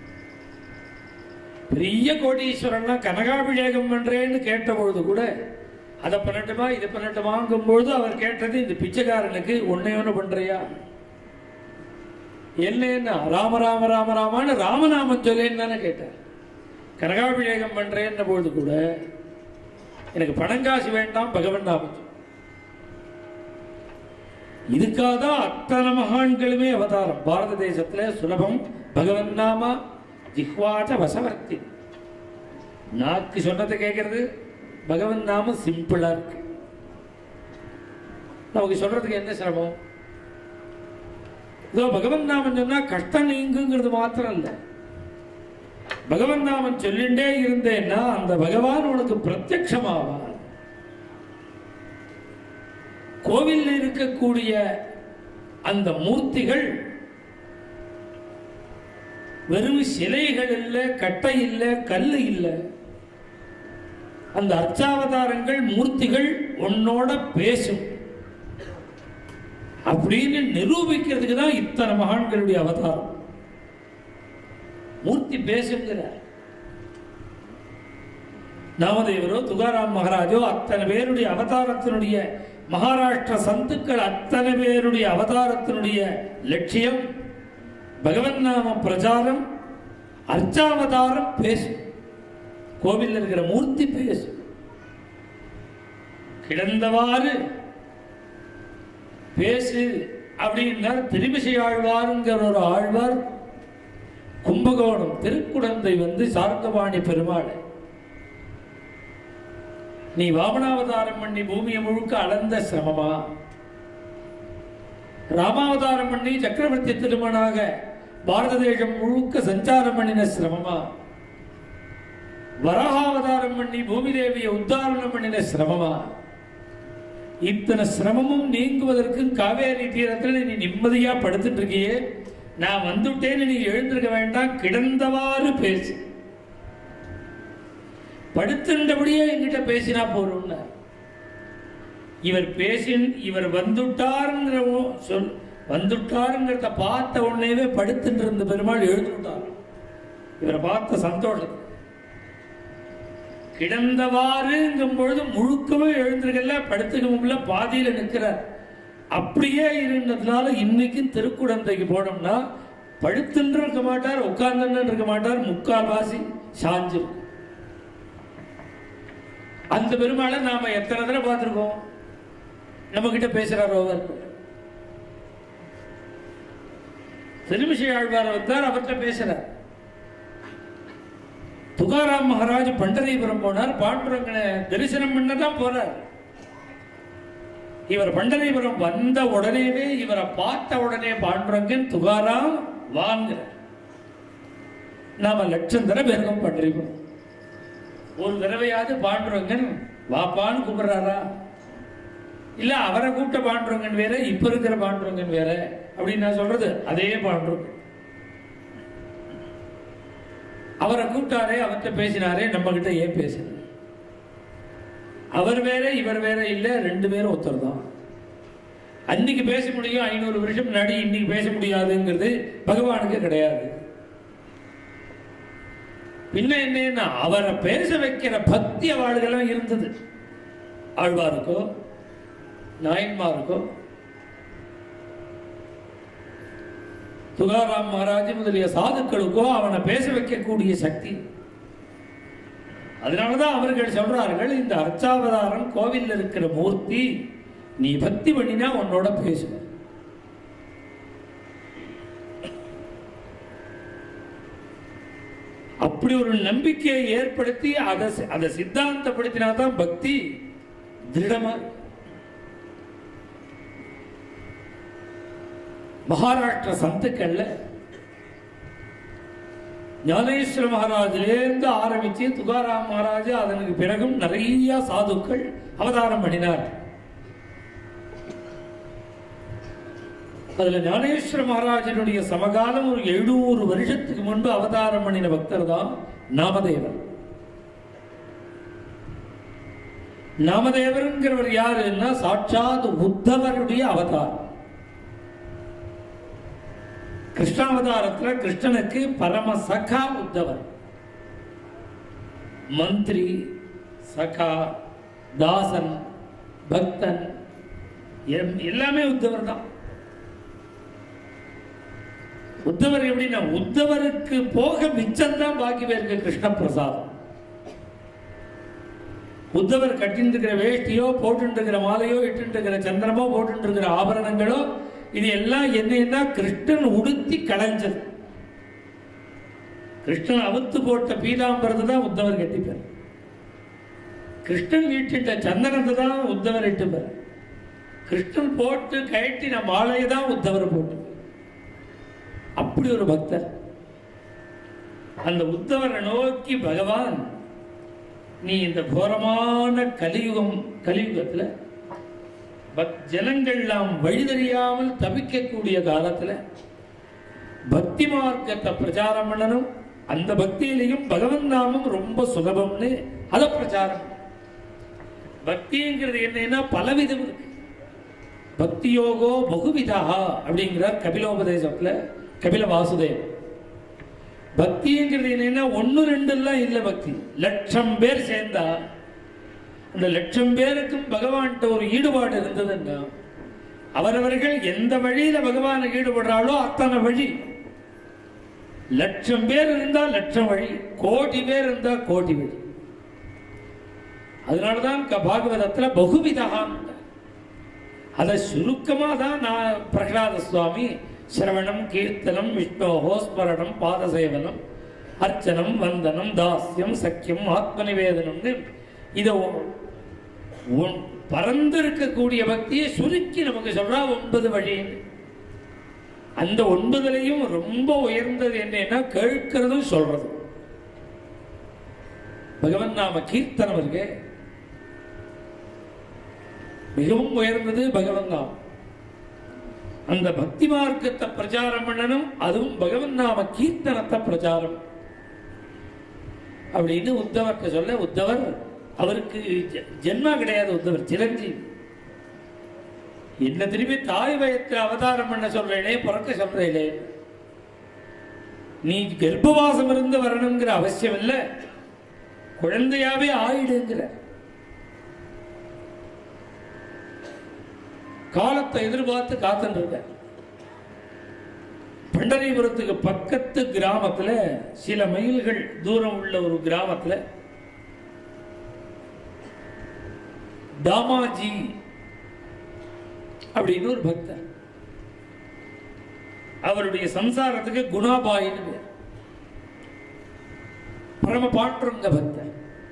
பெரிய கோடீஸ்வரன் கனகாபிஷேகம் பண்றேன்னு கேட்ட பொழுது கூட அதை பண்ணட்டுமா இதை பண்ணட்டுமாங்கும் பொழுது அவர் கேட்டது இந்த பிச்சைக்காரனுக்கு ஒன்னே ஒண்ணு பண்றியா என்ன? ராம ராம ராம ராமான்னு ராமநாமம் சொல்லேன்னு தானே கேட்டார். கனகாபிஷேகம் பண்றேன்ன பொழுது கூட எனக்கு பணங்காசு வேண்டாம், பகவன் நாமம். இதுக்காக தான் அத்தனை மகான்களுமே அவதாரம். பாரத தேசத்துல சுலபம் பகவன் நாமா ஜிஹ்வாச்ச வசவர்த்தி. நாக்கு சொன்னதை கேட்கறது, பகவன் நாம சிம்பிளா இருக்கு. நமக்கு சொல்றதுக்கு என்ன சிரமம்? இதோ பகவன் நாமம் சொன்னா கஷ்டம் நீங்குங்கிறது மாத்திரம் இல்லை, பகவன் நாமம் சொல்லிண்டே இருந்தேன்னா அந்த பகவான் உனக்கு பிரத்யட்சமாவார். கோவில் இருக்கக்கூடிய அந்த மூர்த்திகள் வெறும் சிலைகள் இல்லை, கட்டை இல்லை, கல் இல்லை. அந்த அர்ச்சாவதாரங்கள் மூர்த்திகள் உன்னோட பேசும் அப்படின்னு நிரூபிக்கிறதுக்கு தான் இத்தனை மகான்களுடைய அவதாரம். மூர்த்தி பேசுங்கிறார். நாமதேவரோ துகாராம் மகாராஜோ அத்தனை பேருடைய அவதாரத்தினுடைய மகாராஷ்டிர சந்துக்கள் அத்தனை பேருடைய அவதாரத்தினுடைய லட்சியம் பகவன் நாம பிரச்சாரம், அர்ச்சாவதாரம் பேசும். கோவில் இருக்கிற மூர்த்தி பேசும். கிடந்தவாறு பேசு அப்படின்னா திருமிசை ஆழ்வாருங்கிற ஒரு ஆழ்வார் கும்பகோணம் திருக்குடந்தை வந்து சார்ந்தபாணி பெருமாள், நீ வாமனாவதாரம் பண்ணி பூமியை முழுக்க அளந்த சிரமமா, ராமாவதாரம் பண்ணி சக்கரவர்த்தி திருமணாக பாரத தேசம் முழுக்க சஞ்சாரம் பண்ணின சிரமமா, வராகாவதாரம் பண்ணி பூமி தேவியை உத்தாரணம் பண்ணின சிரமமா, இத்தனை சிரமமும் நீங்குவதற்கு காவேரி தீரத்தில் நீ நிம்மதியா படுத்துட்டு இருக்கியே, நான் வந்துட்டேன்னு நீ எழுந்திருக்க வேண்டாம், கிடந்தவாறு பேசு, படுத்தின்றபடியே என்கிட்ட பேசினா போறோம்னா. இவர் பேசின் இவர் வந்துட்டாருங்கிற சொல் வந்துட்டாருங்கிறத பார்த்த உடனேவே படுத்துட்டு இருந்த பெருமாள் எழுந்துட்டார். இவரை பார்த்த சந்தோஷம் கிடந்தவாறுங்கும் பொழுது முழுக்கவே எழுந்திருக்கல, படுத்துக்கல, பாதியில நிற்கிறார். அப்படியே இருந்ததுனால இன்னைக்கும் திருக்குடந்தைக்கு போனோம்னா படுத்துன்னு இருக்க மாட்டார், உட்கார்ந்து இருக்க மாட்டார், முக்கால் வாசி சாஞ்சு. அந்த பெருமாளை நாம எத்தனை தடவை பார்த்திருக்கோம். நம்ம கிட்ட பேசுறார் அவர். திருமிசை ஆழ்வார் வந்தார், அவர்கிட்ட பேசுறார். துகாராம் மகாராஜ் பண்டரிபுரம் போனார், பாண்டுரங்கனை தரிசனம் பண்ணதான் போறார். இவர் பண்டரிபுரம் வந்த உடனேவே இவரை பார்த்த உடனே பாண்டுரங்கன் துகாராம் வாங்குறார். நாம லட்சம் தடவை பேருக்கும் பண்டரிபுரம். ஒரு தடவையாவது பாண்டுரங்கன் வாப்பான்னு கூப்பிடுறாரா? இல்ல அவரை கூப்பிட்ட பாண்டுரங்கன் வேற, இப்ப இருக்கிற பாண்டுரங்கன் வேற அப்படின்னு நான் சொல்றது அதே பாண்டுரங்கன். அவரை கூப்பிட்டாரே, அவர்கிட்ட பேசினாரே, நம்ம கிட்ட ஏன் பேசுற? அவர் வேற இவர் வேற இல்ல, ரெண்டு பேரும் ஒருத்தர் தான். அன்னைக்கு பேச முடியும் ஐநூறு வருஷம் முன்னாடி, இன்னைக்கு பேச முடியாதுங்கிறது பகவானுக்கு கிடையாது. பின்ன என்ன, அவரை பேச வைக்கிற பக்தி அவளுக்கெல்லாம் இருந்தது. ஆழ்வாருக்கோ நாயன்மாருக்கோ துகாராம் மகாராஜ் முதலிய சாதுக்களுக்கோ அவனை பேச வைக்கக்கூடிய சக்தி. அதனாலதான் அவர்கள் சொல்றார்கள், இந்த அர்ச்சாவதாரம் கோவில் இருக்கிற மூர்த்தி, நீ பக்தி பண்ணினா உன்னோட பேசுவ. அப்படி ஒரு நம்பிக்கையை ஏற்படுத்தி அதை அதை சித்தாந்தப்படுத்தினாதான் பக்தி திருடமா. மகாராஷ்டிர சந்துக்கள்ல ஞானேஸ்வர மகாராஜிலேருந்து ஆரம்பிச்சு துகாராம் மகாராஜ், அதனுக்கு பிறகும் நிறைய சாதுக்கள் அவதாரம் பண்ணினார். அதுல ஞானேஸ்வர மகாராஜனுடைய சமகாலம் ஒரு எழுநூறு வருஷத்துக்கு முன்பு அவதாரம் பண்ணின பக்தர் தான் நாமதேவர். நாமதேவருங்கிறவர் யாருன்னா சாட்சாத் உத்தவருடைய அவதாரம். கிருஷ்ணாவதாரத்துல கிருஷ்ணனுக்கு பரம சகா உத்தவர். மந்திரி, சகா, தாசன், பக்தன் எல்லாமே உத்தவர் தான். உத்தவர் எப்படின்னா, உத்தவருக்கு போக மிச்சம்தான் பாக்கி பேருக்கு கிருஷ்ண பிரசாதம். உத்தவர் கட்டின்னு இருக்கிற வேஷ்டியோ, போட்டு இருக்கிற மாலையோ, இட்டு இருக்கிற சந்திரமோ, போட்டு இருக்கிற ஆபரணங்களோ, இது எல்லாம் என்னன்னா கிருஷ்ணன் உடுத்தி களைஞ்சது. கிருஷ்ணன் அவுத்து போட்ட பீதாம்பரத்தை தான் உத்தவர் கட்டிப்பார். கிருஷ்ணன் வீட்டிட்ட சந்தனத்தை தான் உத்தவர் இட்டுப்பார். கிருஷ்ணன் போட்டு கட்டின மாலையை தான் உத்தவர் போட்டு. அப்படி ஒரு பக்தர். அந்த உத்தவரை நோக்கி பகவான், நீ இந்த கோரமான கலியுகம் கலியுகத்துல ஜனங்கள்லாம் வழி தெரியாமல் தவிக்கக்கூடிய காலத்துல பக்தி மார்க்கத்தை பிரச்சாரம் பண்ணணும். அந்த பக்தியிலையும் பகவன் நாமம் ரொம்ப சுலபம்னு அதை பிரச்சாரம். பக்திங்கிறது என்னன்னா பலவிதம் இருக்கு. பக்தி யோகோ பகுவிதா அப்படிங்கிறார் கபிலோபதேசத்துல கபில வாசுதேவ். பக்திங்கிறது என்னன்னா ஒன்னு ரெண்டு எல்லாம் இல்லை. பக்தி லட்சம் பேர் சேர்ந்தா அந்த லட்சம் பேருக்கும் பகவான்கிட்ட ஒரு ஈடுபாடு இருந்ததுன்னா அவரவர்கள் எந்த வழியில பகவானை ஈடுபடுறாளோ அத்தனை வழி. லட்சம் பேர் இருந்தா லட்சம் வழி, கோடி பேர் இருந்தா கோடி வழி. அதனாலதான் பாகவதத்துல பகுவிதகான். அதை சுருக்கமா தான் நான் பிரகலாத சுவாமி சிரவணம் கீர்த்தனம் விஷ்ணோஹோ ஸ்மரணம் பாதசேவனம் அர்ச்சனம் வந்தனம் தாஸ்யம் சக்கியம் ஆத்ம நிவேதனம்னு இதை பறந்திருக்கக்கூடிய பக்தியை சுருக்கி நமக்கு சொல்றா ஒன்பது வழி. அந்த ஒன்பதுலையும் ரொம்ப உயர்ந்தது என்னன்னா கேட்கிறதும் சொல்றதும். பகவன் நாம கீர்த்தனம் இருக்கு, மிகவும் உயர்ந்தது பகவன் நாமம். அந்த பக்தி மார்க்கத்தை பிரச்சாரம் பண்ணணும், அதுவும் பகவன் நாம கீர்த்தனத்தை பிரச்சாரம் அப்படின்னு உத்தவர்கிட்ட சொல்ல, உத்தவர் அவருக்கு ஜென்மா கிடையாது, உத்தவர் சிரஞ்சீவி. என்ன திரும்பி தாய் வயத்தில் அவதாரம் பண்ண சொல்றேனே, பிறக்க சொல்றேனே, நீ கர்ப்பவாசம் இருந்து வரணுங்கிற அவசியம் இல்லை, குழந்தையாவே ஆயிடுங்கிற காலத்தை எதிர்பார்த்து காத்துட்டு இருக்க. பண்டரிபுரத்துக்கு பக்கத்து கிராமத்துல சில மைல்கள் தூரம் உள்ள ஒரு கிராமத்துல தாமாஜி அப்படின்னு ஒரு பக்தர். அவருடைய சம்சாரத்துக்கு குணாபாயின்னு பேர். பரம பாண்டுரங்க பக்தர்,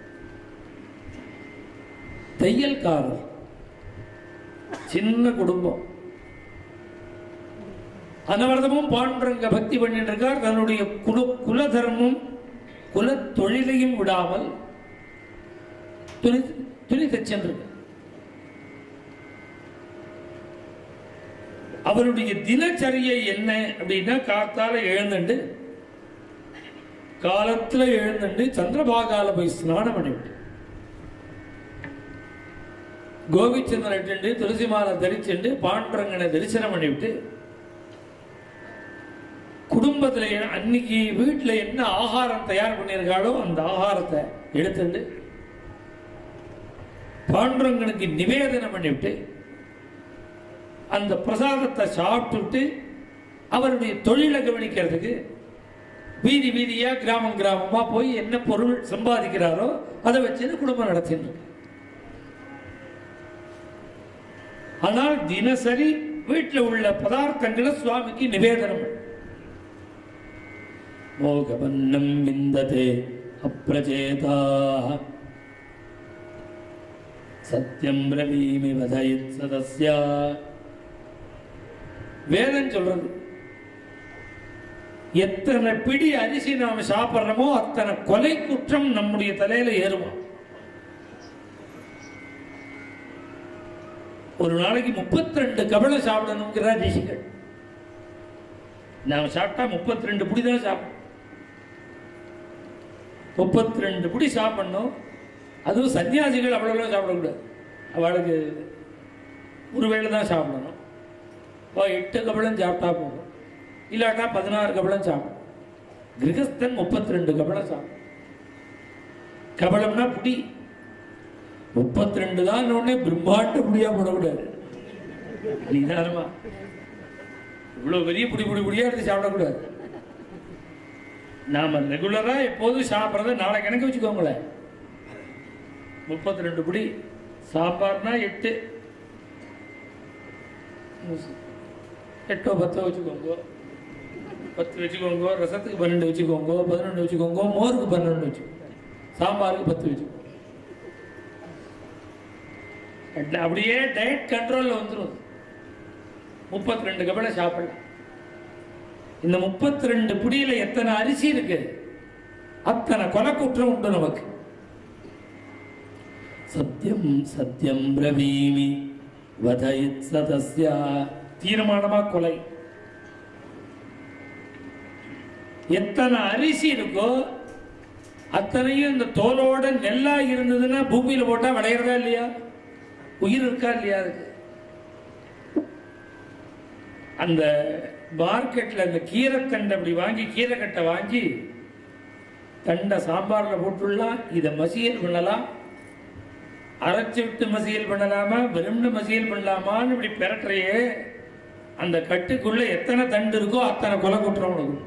தையல்காரர், சின்ன குடும்பம். அனவரதமும் பாண்டுரங்க பக்தி பண்ணிட்டு இருக்கார். தன்னுடைய குல குலதர்மம் குல தொழிலையும் விடாமல் துணி துணி தச்சென்றிருக்க. அவருடைய தினச்சரியை என்ன அப்படின்னா, காத்தால எழுந்துண்டு காலத்துல எழுந்துண்டு சந்திரபாகால போய் ஸ்நானம் பண்ணிவிட்டு கோபிச்சந்திரன் இட்டு துளசி மாலை தரிச்சுண்டு பாண்டுரங்கனை தரிசனம் பண்ணிவிட்டு குடும்பத்துல அன்னைக்கு வீட்டுல என்ன ஆகாரம் தயார் பண்ணியிருக்காளோ அந்த ஆகாரத்தை எடுத்துட்டு பாண்டுரங்கனுக்கு நிவேதனம் பண்ணிவிட்டு அந்த பிரசாதத்தை சாப்பிட்டுட்டு அவருடைய தொழிலை கவனிக்கிறதுக்கு வீதி வீதியா கிராமம் கிராமமா போய் என்ன பொருள் சம்பாதிக்கிறாரோ அதை வச்சு குடும்பம் நடத்தின்னு. ஆனால் தினசரி வீட்டில் உள்ள பதார்த்தங்களை சுவாமிக்கு நிவேதனம். மோகவன்னம் விந்ததே அப்ரஜேதா சத்யம் பிரவீமி வதயித் சதஸ்யா. வேதம் சொல்றது, எத்தனை பிடி அரிசி நாம சாப்பிட்றோமோ அத்தனை கொலை குற்றம் நம்முடைய தலையில ஏறுமா. ஒரு நாளைக்கு முப்பத்தி ரெண்டு கபளம் சாப்பிடணுங்கிற ரிஷிகள். நாம சாப்பிட்டா முப்பத்தி ரெண்டு புடி தான் சாப்பிடணும். முப்பத்தி ரெண்டு புடி சாப்பிடணும். அதுவும் சன்னியாசிகள் அவ்வளோ சாப்பிடக்கூடாது. அவளுக்கு ஒரு வேளை தான் சாப்பிடணும். எட்டு கபளம் சாப்பிட்டா போதும், இல்லாட்டா பதினாறு கபளம் சாப்பிடும். கிரகஸ்தன் முப்பத்தி ரெண்டு கபளம் சாப்பிடும். கபளம்னா புடி முப்பத்தி ரெண்டு தான். உடனே பிரம்மாண்ட புடியா போடக்கூடாது. நிதானமா இவ்வளவு பெரிய புடி புடி புடியா எடுத்து சாப்பிடக்கூடாது. நாம ரெகுலரா எப்போதும் சாப்பிட்றத நாளை கணக்கு வச்சுக்கோங்களேன். முப்பத்தி ரெண்டு புடி சாம்பார்னா எட்டு எட்டோ பத்தோ வச்சுக்கோங்க, பத்து வச்சுக்கோங்க, ரசத்துக்கு பன்னெண்டு வச்சுக்கோங்க, பதினொன்று வச்சுக்கோங்க, மோருக்கு பன்னெண்டு வச்சுக்கோங்க, சாம்பாருக்கு பத்து வச்சுக்கோங்க. அப்படியே டயட் கண்ட்ரோல்ல வந்துடும். முப்பத்தி ரெண்டு கபளம் சாப்பிடலாம். இந்த முப்பத்தி ரெண்டு புடியில எத்தனை அரிசி இருக்கு? அத்தனை கொலை குற்றம் உண்டு நமக்கு. சத்தியம் சத்தியம் பிரவீமி வதயித் சதஸ்யா, தீர்மானமா கொலை. எத்தனை அரிசி இருக்கோ அத்தனையும் இந்த தோலோட நெல்லா இருந்ததுன்னா பூமியில போட்டா விளையிறதா இல்லையா? உயிர் இருக்கா இல்லையா? அதுக்கு அந்த மார்க்கெட்ல அந்த கீரை தண்டை அப்படி வாங்கி, கீரை கட்டை வாங்கி தண்டை சாம்பார்ல போட்டுடலாம், இதை மசியல் பண்ணலாம், அரைச்சி விட்டு மசியல் பண்ணலாமா, வெறும்னு மசியல் பண்ணலாமான்னு இப்படி பெறட்றையே. அந்த கட்டுக்குள்ள எத்தனை தண்டு இருக்கோ அத்தனை கொலை குற்றம் உனக்கு.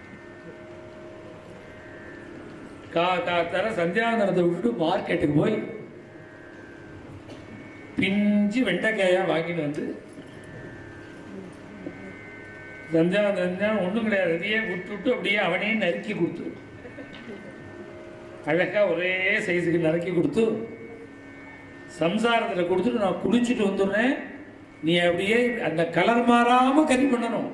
கா காத்தார சந்தியாவந்தனத்தை விட்டுட்டு மார்க்கெட்டுக்கு போய் பிஞ்சு வெண்டைக்காயா வாங்கிட்டு வந்து சந்தியாவந்தன் ஒன்றும் கிடையாது, அதையே விட்டு விட்டு அப்படியே அவனே நறுக்கி கொடுத்து, அழகா ஒரே சைஸுக்கு நறுக்கி கொடுத்து சம்சாரத்தில் கொடுத்துட்டு நான் குடிச்சிட்டு வந்துடுறேன், நீ அப்படியே அந்த கலர் மாறாம கறி பண்ணணும்,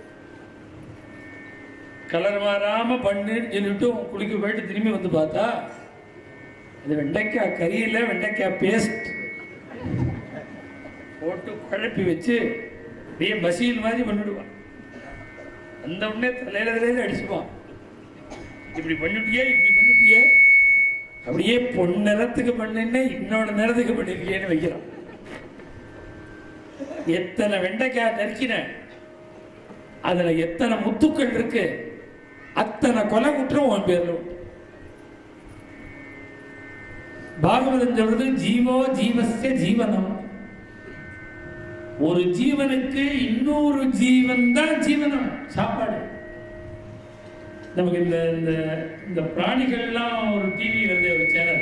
கலர் மாறாம பண்ணுன்னு சொல்லிட்டு குளிக்க போயிட்டு திரும்பி வந்து பார்த்தா அது வெண்டைக்காய் கறியில் வெண்டைக்காய் பேஸ்ட் போட்டு குழப்பி வச்சு அப்படியே மசீல் மாதிரி பண்ணிடுவான். அந்த உடனே தலையில தலையில அடிச்சுப்பான், இப்படி பண்ணிட்டியே இப்படி பண்ணிட்டியே, அப்படியே பொன் நிறத்துக்கு பண்ணின இன்னொரு நிறத்துக்கு பண்ணிருக்கியேன்னு வைக்கிறான். எத்தனை வெண்டைக்காய் நறுக்கின, அதுல எத்தனை முத்துக்கள் இருக்கு, அத்தனை கொலை குற்றம் உன் பேர்ல. பாகவதம் சொல்றது ஜீவோ ஜீவஸ்ய ஜீவனம். ஒரு ஜீவனுக்கு இன்னொரு ஜீவன் தான் ஜீவனம், சாப்பாடு. நமக்கு இந்த இந்த பிராணிகள்லாம் ஒரு டிவி வருது, ஒரு சேனல்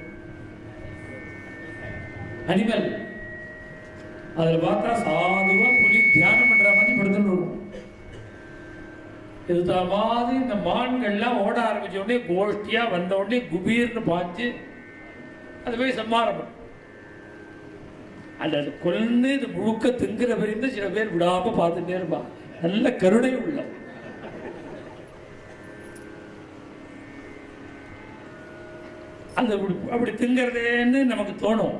அனிமல், அதுல பார்த்தா சாதுவா புலி தியானம் பண்ற மாதிரி படுத்துட்டு இருக்கும். இது மாதிரி இந்த மான்கள்லாம் ஓட ஆரம்பிச்ச உடனே கோஷ்டியா வந்த உடனே குபீர்னு பாய்ச்சி அது போய் சம்மாரம் அந்த அது கொண்டு இது முழுக்க திங்குற வரைந்து சில பேர் விடாம பார்த்துட்டே இருப்பான். நல்ல கருணை உள்ள அந்த அப்படி திங்கிறதேன்னு நமக்கு தோணும்.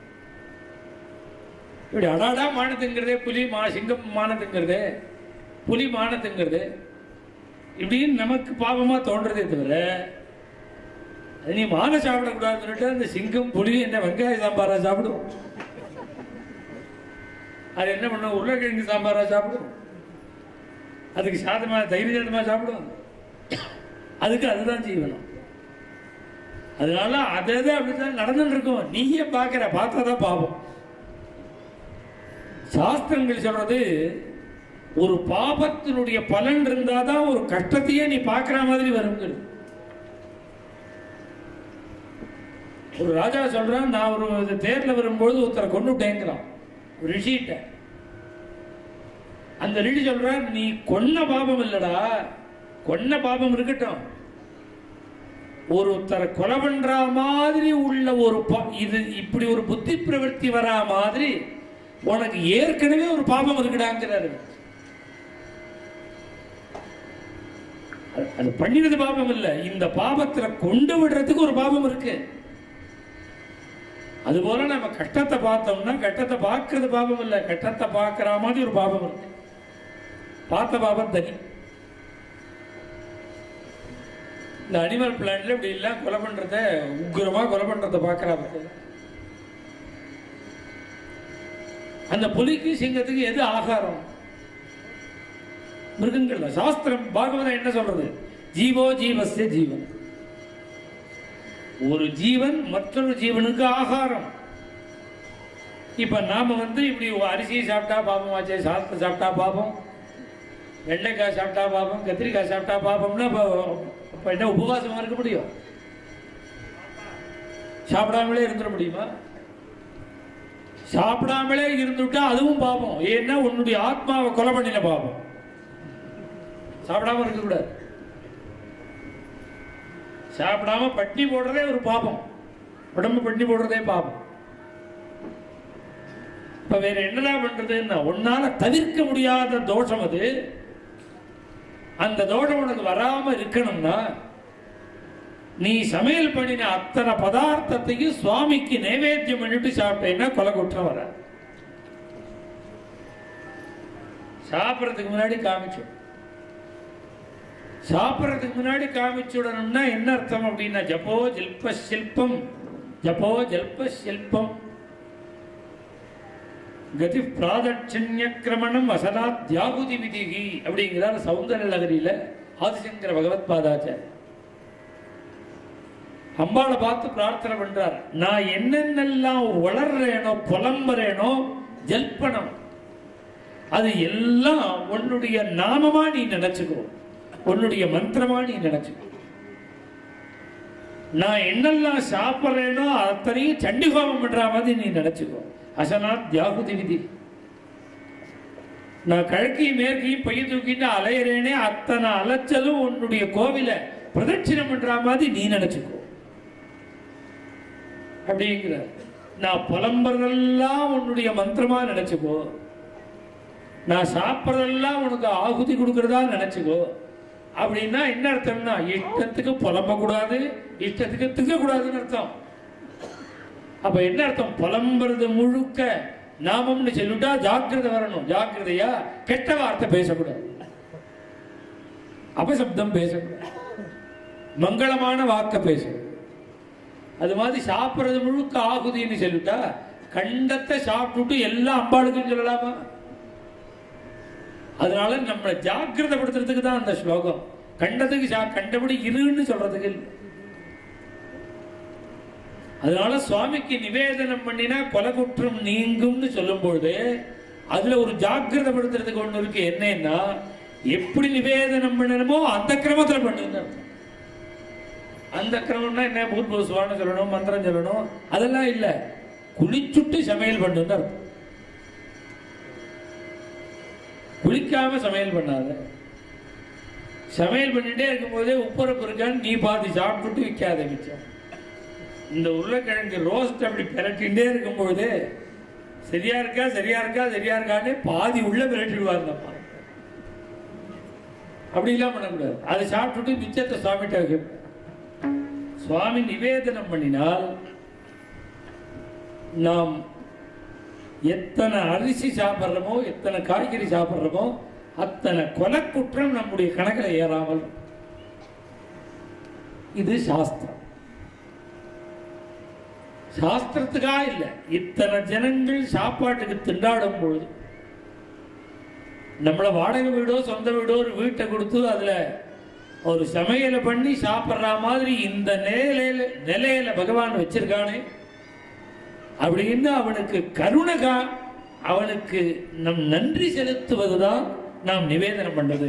இப்படி அடாடா மான திங்கிறதே, புலி மா சிங்கம் மான திங்கிறதே, புலி மான திங்கிறது இப்படின்னு நமக்கு பாவமா தோன்றதே தவிர, அது நீ மான சாப்பிடக்கூடாதுன்னு சொல்லிட்டு அந்த சிங்கம் புலி என்ன வெங்காய சாம்பாரா சாப்பிடும், அது என்ன பண்ணும் உருளைக்கிழங்கு சாம்பாரா சாப்பிடும், அதுக்கு சாதமா தைரிய சாதமா சாப்பிடும், அதுக்கு அதுதான் ஜீவனம். அதனால அதை அப்படித்தான் நடந்துட்டு இருக்கும். நீயே பார்க்கிற பார்த்தாதான் பாவம். சாஸ்திரங்கள் சொல்றது ஒரு பாபத்தினுடைய பலன் இருந்தாதான் ஒரு கஷ்டத்தையே நீ பார்க்கிற மாதிரி வருங்கிறது. ஒரு ராஜா சொல்றான், நான் ஒரு தேர்ல வரும்போது ஒருத்தரை கொண்டு விட்டேங்கிறான் ஒரு ரிஷிட்ட. அந்த ரிஷி சொல்றான், நீ கொன்ன பாபம் இல்லடா, கொன்ன பாபம் இருக்கட்டும், ஒருத்தரை கொலை பண்ற மாதிரி உள்ள ஒரு இது இப்படி ஒரு புத்தி பிரவൃத்தி வரா மாதிரி உனக்கு ஏற்கனவே ஒரு பாபம் இருக்குடாங்கிறாரு. அது பண்ணினது பாபம் இல்ல, இந்த பாபத்துல கொண்டு விடுறதுக்கு ஒரு பாபம் இருக்கு. அதுபோல நம்ம கஷ்டத்தை பார்த்தோம்னா கஷ்டத்தை பார்க்கறது பாபம் இல்ல, கஷ்டத்தை பார்க்கிற மாதிரி ஒரு பாபம் இருக்கு. பார்த்த பாபம் தனி. இந்த அனிமல் பிளான்ட்ல இப்படி இல்ல கொலை பண்றத உக்கிரமா கொலை பண்றத பார்க்கறாங்க. அந்த புலிக்கு சிங்கத்துக்கு எது ஆகாரம்? மிருகங்கள்ல. சாஸ்திரம் பாகவதம் என்ன சொல்றது? ஜீவோ ஜீவஸ்ய ஜீவன். ஒரு ஜீவன் மற்றொரு ஜீவனுக்கு ஆகாரம். இப்ப நாம வந்து இப்படி அரிசியை சாப்பிட்டா பாபம் ஆச்சே, சாதத்தை சாப்பிட்டா பாபம், வெண்டைக்காய் சாப்பிட்டா பாபம், கத்திரிக்காய் சாப்பிட்டா பாபம்னா இப்ப என்ன உபவாசமா இருக்க முடியும்? சாப்பிடாமலே இருந்துட முடியுமா? சாப்பிடாமலே இருந்துட்டா அதுவும் பாபம். ஏன்னா உன்னுடைய ஆத்மாவை கொலை பண்ணின பாபம். சாப்பிடாம இருக்க கூடாது. சாப்பிடாம பட்டி போடுறதே ஒரு பாபம். உடம்பு பட்டி போடுறதே பாபம். இப்ப வேற என்னதான் பண்றதுன்னா, உன்னால தவிர்க்க முடியாத தோஷம் அது. அந்த தோஷம் உனக்கு வராம இருக்கணும்னா நீ சமையல் பண்ணின அத்தனை பதார்த்தத்தையும் சுவாமிக்கு நைவேத்தியம் பண்ணிட்டு சாப்பிட்டேன்னா கொலை குற்றம் வர. சாப்பிட்றதுக்கு முன்னாடி காமிச்சு சாப்பிட்றதுக்கு முன்னாடி காமிச்சுடணும்னா என்ன அர்த்தம் அப்படின்னா, ஜப்போ ஜல்ப சில்பம் ஜப்போ ஜல்ப சில்பம் கதி பிராதட்சண்ய கிரமணம் வசனா தியாகுதி விதிகி அப்படிங்கிறார் சௌந்தர லகரியில ஆதிசங்கர பகவத் பாதாச்சார். அம்பாளை பார்த்து பிரார்த்தனை பண்றார், நான் என்னென்னலாம் வளர்றேனோ புலம்புறேனோ ஜல்பனம் அது எல்லாம் உன்னுடைய நாமமா நீ நினைச்சுக்கோ, உன்னுடைய மந்திரமா நீ நினைச்சுக்கோ. நான் என்னெல்லாம் சாப்பிட்றேனோ அத்தனையும் சண்டிகோபம் பண்ற மாதிரி நீ நினைச்சுக்கோ. அசனாத் தியாகுதி விதி. நான் கிழக்கையும் மேற்கையும் பைய தூக்கிட்டு அலையிறேனே அத்தனை அலைச்சலும் உன்னுடைய கோவில பிரதட்சிணம் பண்ற மாதிரி நீ நினைச்சுக்கோ அப்படிங்கிறார். நான் புலம்புறதெல்லாம் உன்னுடைய மந்திரமா நினைச்சுக்கோ, நான் சாப்பிட்றதெல்லாம் உனக்கு ஆகுதி கொடுக்கறதா நினைச்சுக்கோ. அப்படின்னா என்ன அர்த்தம்னா, இஷ்டத்துக்கு புலம்ப கூடாது, இஷ்டத்துக்கு திங்க கூடாதுன்னு அர்த்தம். அப்ப என்ன அர்த்தம், புலம்புறது முழுக்க நாமம்னு சொல்லிட்டா ஜாக்கிரதை வரணும். ஜாக்கிரதையா கெட்ட வார்த்தை பேசக்கூடாது, அபசப்தம் பேசக்கூடாது, மங்களமான வாக்க பேசக்கூடாது. அது மாதிரி சாப்பிட்றது முழுக்க ஆகுதின்னு சொல்லிட்டா கண்டத்தை சாப்பிட்டுட்டு எல்லாம் அம்பாளுக்குன்னு சொல்லலாமா? அதனால நம்மளை ஜாக்கிரதைப்படுத்துறதுக்கு தான் அந்த ஸ்லோகம். கண்டதுக்கு கண்டபடி இருன்னு சொல்றதுக்கு இல்லை. அதனால சுவாமிக்கு நிவேதனம் பண்ணினா கொலை குற்றம் நீங்கும்னு சொல்லும் பொழுது அதுல ஒரு ஜாக்கிரதைப்படுத்துறதுக்கு ஒண்ணு இருக்கு. என்னன்னா, எப்படி நிவேதனம் பண்ணணுமோ அந்த கிரமத்துல பண்ணுங்க. அந்த கிரமம்னா என்ன, பூர்வசுவான்னு சொல்லணும், மந்திரம் சொல்லணும், அதெல்லாம் இல்ல. குளிச்சுட்டு சமையல் பண்ணுங்க. குளிக்காம சமையல் பண்ணாத. சமையல் பண்ணிட்டே இருக்கும் போதே உப்புரப்பு இருக்கான்னு நீ பாதி சாப்பிட்டுட்டு விற்காத மிச்சம். இந்த உருளைக்கிழங்கு ரோஸ்ட் அப்படி பிரட்டிகிட்டே இருக்கும் பொழுது சரியா இருக்கா சரியா இருக்கா சரியா இருக்கான்னு பாதி உள்ள பிரட்டிடுவாருந்தப்பா. அப்படிலாம் பண்ணக்கூடாது. அதை சாப்பிட்டுட்டு மிச்சத்தை சுவாமிகிட்ட வைக்க. சுவாமி நிவேதனம் பண்ணினால் நாம் எத்தனை அரிசி சாப்பிட்றோமோ எத்தனை காய்கறி சாப்பிட்றோமோ அத்தனை கொலைக்குற்றம் நம்முடைய கணக்கில் ஏறாமல். இது சாஸ்திரம். சாஸ்திரத்துக்காக இல்லை, இத்தனை ஜனங்கள் சாப்பாட்டுக்கு திண்டாடும் பொழுது நம்மளை வாடகை வீடோ சொந்த வீடோ ஒரு வீட்டை கொடுத்து அதுல ஒரு சமையலை பண்ணி சாப்பிட்ற மாதிரி இந்த நிலையில நிலையில பகவான் வச்சிருக்கானே அப்படின்னு அவனுக்கு கருணகா, அவனுக்கு நம் நன்றி செலுத்துவதுதான் நாம் நிவேதனம் பண்றது.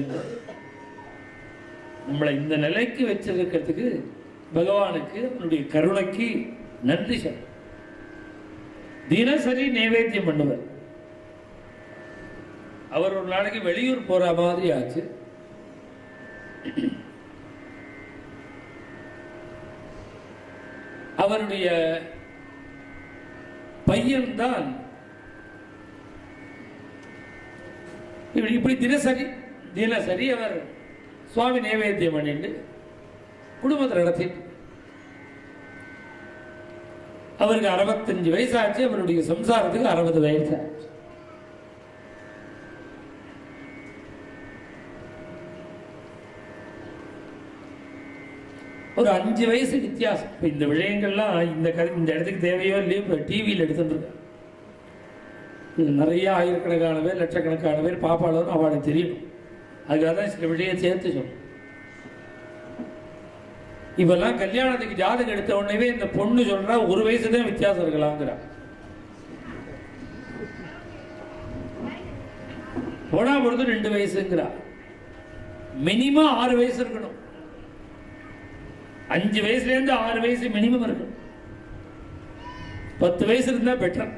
நம்மளை இந்த நிலைக்கு வச்சிருக்கிறதுக்கு பகவானுக்கு அவனுடைய கருணைக்கு நன்றி செல். தினசரி நைவேத்தியம் பண்ணுவார். அவர் ஒரு நாளைக்கு வெளியூர் போற மாதிரி ஆச்சு. அவருடைய பையன்தான் இப்படி தினசரி தினசரி அவர் சுவாமி நைவேத்தியம் பண்ணிட்டு குடும்பத்தை நடத்திட்டு அவருக்கு அறுபத்தஞ்சு வயசாச்சு. அவருடைய சம்சாரத்துக்கு அறுபது வயசாச்சு. ஒரு அஞ்சு வயசு வித்தியாசம். இந்த விஷயங்கள்லாம் இந்த இந்த இடத்துக்கு தேவையோ இல்லையோ இப்போ டிவியில் எடுத்துட்டு இருக்காங்க. நிறைய ஆயிரக்கணக்கான பேர் லட்சக்கணக்கான பேர் பாப்பாளரும் அவளுக்கு தெரியணும். அதுக்காக தான் சில விஷயம் சேர்த்து சொல்லும். இப்பெல்லாம் கல்யாணத்துக்கு ஜாதகம் எடுத்த உடனே இந்த பொண்ணு சொல்றா ஒரு வயசு தான் வித்தியாசம் இருக்கலாங்கிறா. போனா பொழுது ரெண்டு வயசுங்கிறா. மினிமம் ஆறு வயசு இருக்கணும். அஞ்சு வயசுல இருந்து ஆறு வயசு மினிமம் இருக்கணும். பத்து வயசு இருந்தா பெட்டர்.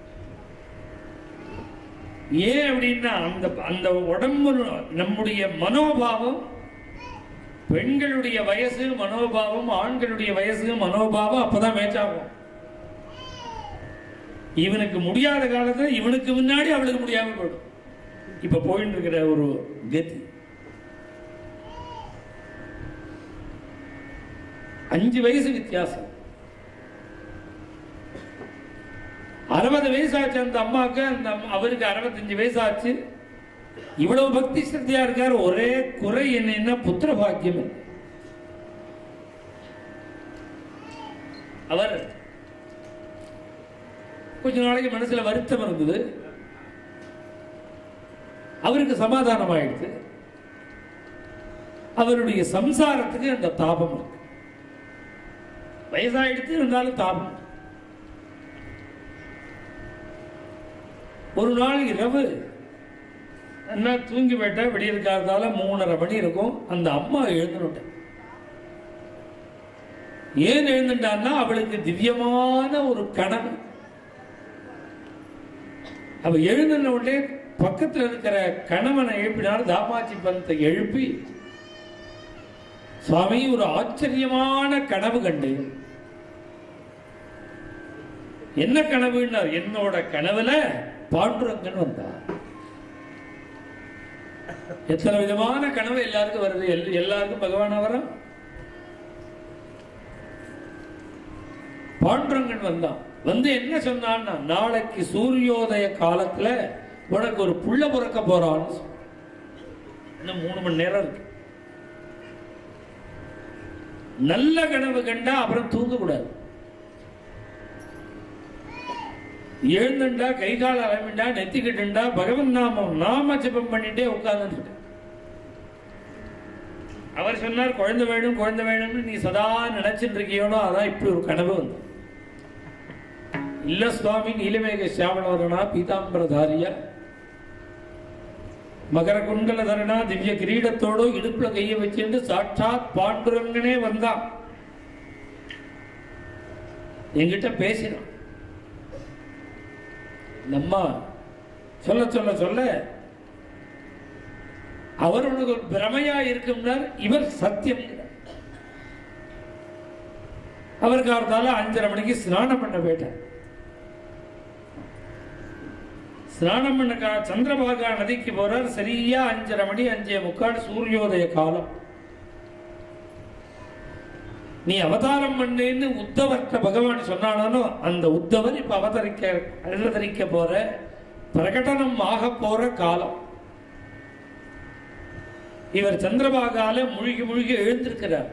ஏன் அப்படின்னா அந்த அந்த உடம்பு நம்முடைய மனோபாவம், பெண்களுடைய வயசு மனோபாவம், ஆண்களுடைய வயசு மனோபாவம் அப்பதான் மேட்ச் ஆகும். இவனுக்கு முடியாத காலத்துல இவனுக்கு முன்னாடி அவளுக்கு முடியாம போயிடும். இப்ப போயிட்டு இருக்கிற ஒரு கதி. அஞ்சு வயசு வித்தியாசம். அறுபது வயசாச்சு அந்த அம்மாவுக்கு, அந்த அவருக்கு அறுபத்தஞ்சு வயசாச்சு. இவ்வளவு பக்தி ஸ்ரத்தையா இருக்கார். ஒரே குறை என்ன, புத்திர பாக்கியம். அவர் கொஞ்ச நாளைக்கு மனசுல வருத்தம் இருந்தது. அவருக்கு சமாதானம் ஆயிடுச்சு. அவருடைய சம்சாரத்துக்கு அந்த தாபம் இருக்கு. வயசாயிடுச்சு இருந்தாலும் தாபம். ஒரு நாள் இரவு என்ன தூங்கி போயிட்டா, விடியிருக்காதால மூணரை மணி இருக்கும். அந்த அம்மா எழுந்துட்ட. ஏன் எழுந்துட்டான்னா அவளுக்கு திவ்யமான ஒரு கனவு. அவ எழுந்த உடனே பக்கத்தில் இருக்கிற கணவனை எழுப்பினார். தாமாச்சி பந்தை எழுப்பி, சுவாமி ஒரு ஆச்சரியமான கனவு கண்டு. என்ன கனவுன்னார். என்னோட கனவுல பாண்டுரங்கன் வந்தார். எத்தனை விதமான கனவு எல்லாருக்கும் வருது. எல்லாருக்கும் பகவான் வரும். பாண்டுரங்கன் வந்தான். வந்து என்ன சொன்னான்னா, நாளைக்கு சூரியோதய காலத்துல உனக்கு ஒரு புள்ள பிறக்க போறான்னு. இன்னும் மூணு மணி நேரம் இருக்கு. நல்ல கனவு கண்டா அப்புறம் தூங்கக்கூடாது. எழுந்துண்டா, கை கால அளவிண்டா, நெத்திக்கிட்டுண்டா, பகவன் நாமம் நாம ஜபம் பண்ணிட்டே உட்கார்ந்து. அவர் சொன்னார், குழந்தை வேணும் குழந்தை வேணும்னு நீ சதா நினைச்சிட்டு இருக்கியோனோ, அதான் இப்படி ஒரு கனவு வந்து. இல்ல சுவாமி, நீலமேக சியாமணவரனா, பீதாம்பரதாரியா, மகர குண்டல தரணா, திவ்ய கிரீடத்தோடு இடுப்புல கையை வச்சுட்டு சாட்சாத் பாண்டுரங்கனே வந்தான். என்கிட்ட பேசினான். நம்ம சொல்ல சொல்ல சொல்ல அவர் உனக்கு ஒரு பிரமையா இருக்கும்னார். இவர் சத்தியம். அவருக்கு அவர்தால அஞ்சரை மணிக்கு ஸ்நானம் பண்ண போயிட்டார். ஸ்நானம் பண்ண சந்திரபாகா நதிக்கு போறார். சரியா அஞ்சரை மணி, அஞ்சே முக்கால், சூரியோதய காலம். நீ அவதாரம் பண்ணேன்னு உத்தவர்கிட்ட பகவான் சொன்னானோ, அந்த உத்தவர் இப்ப அவதரிக்க அவதரிக்க போற, பிரகடனம் ஆக போற காலம். இவர் சந்திரபாகால முழுகி முழுகி எழுந்திருக்கிறார்.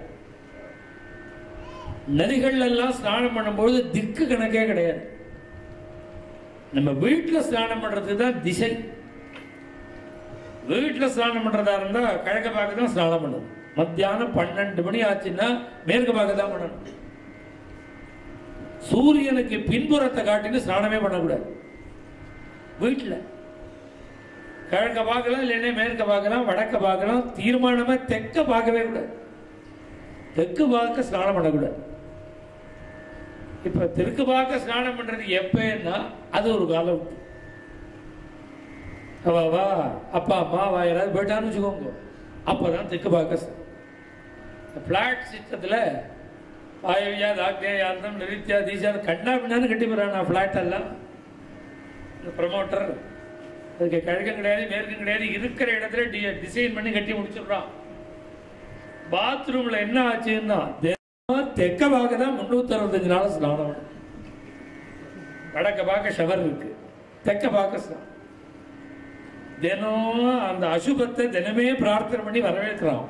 நதிகள் எல்லாம் ஸ்நானம் பண்ணும்போது திக்கு கணக்கே கிடையாது. நம்ம வீட்டுல ஸ்நானம் பண்றதுக்கு தான் திசை. வீட்டுல ஸ்நானம் பண்றதா இருந்தா கிழக்க பார்க்க தான் ஸ்நானம் பண்ணணும். மத்தியானம் பன்னெண்டு மணி ஆச்சுன்னா மேற்கு பார்க்க தான் பண்ணணும். சூரியனுக்கு பின்புறத்தை காட்டின்னு ஸ்நானமே பண்ணக்கூடாது. வீட்டுல கிழக்க பார்க்கலாம், இல்லைன்னா மேற்க பார்க்கலாம், வடக்க பார்க்கலாம். தீர்மானமா தெற்க பார்க்கவே கூடாது. தெற்கு பார்க்க ஸ்நானம் பண்ணக்கூடாது. இப்ப தெற்கு பார்க்க ஸ்நானம் பண்றது எப்பன்னா, அது ஒரு காலம். வா அப்பா அம்மா வா யாராவது போயிட்டான்னு வச்சுக்கோங்க, அப்பதான் தெற்கு பார்க்க. பிளாட் சிஸ்டத்துல வாயவியா தாக்தியா யாருந்தம் நிறுத்தியா தீசான்னு கண்ணா பின்னான்னு கட்டி போறான். பிளாட் எல்லாம் இந்த ப்ரமோட்டர் அதுக்கு கிழக்கும் கிடையாது மேற்கும் கிடையாது, இருக்கிற இடத்துல டிசைன் பண்ணி கட்டி முடிச்சிடுறான். பாத்ரூம்ல என்ன ஆச்சுன்னா, தெற்க பார்க்க தான் முன்னூத்தி அறுபத்தஞ்சு நாள் ஸ்நானம். வடக்க பார்க்க ஷவர் இருக்கு, தெற்க பார்க்க தினம் அந்த அசுபத்தை தினமே பிரார்த்தனை பண்ணி வரவேற்கிறான்.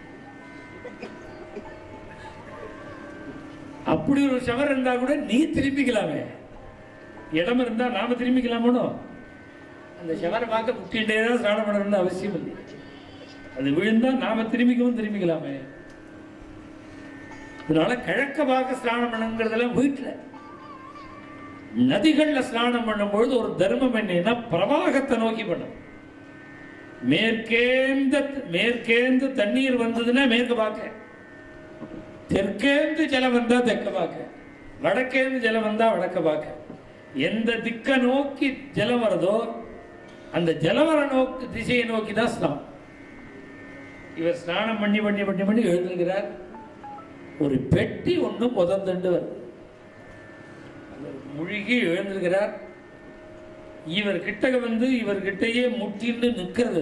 அப்படி ஒரு ஷவர் இருந்தா கூட நீ திரும்பிக்கலாமே. இடம் இருந்தா நாம திரும்பிக்கலாமோ. அந்த ஷவரை பார்க்க முட்டிகிட்டே தான் ஸ்நானம் பண்ணணும்னு அவசியம் இல்லை. அது விழுந்தா நாம திரும்பிக்கவும் திரும்பிக்கலாமே. அதனால கிழக்க பார்க்க ஸ்நானம் பண்ணுங்கிறதெல்லாம் வீட்டுல. நதிகள்ல ஸ்நானம் பண்ணும்பொழுது ஒரு தர்மம் என்னன்னா, பிரவாகத்தை நோக்கி பண்ணும். மேற்கேந்து மேற்கேந்து தண்ணீர் வந்ததுன்னா மேற்கு பார்க்க, தெற்கேந்து ஜலம் வந்தா தெற்க பார்க்க, வடக்கேந்து ஜலம் வந்தா வடக்க பார்க்க. எந்த திக்க நோக்கி ஜலம் வருதோ அந்த ஜலவர நோக்கு திசையை நோக்கி தான் ஸ்நானம். இவர் ஸ்நானம் பண்ணி பண்ணி பண்ணி பண்ணி எழுந்திருக்கிறார். ஒரு பெட்டி ஒன்று முதந்தண்டு வருது. முழுகி எழுந்திருக்கிறார். இவர் கிட்டக வந்து இவர்கிட்டயே முட்டின்னு நிற்கிறது.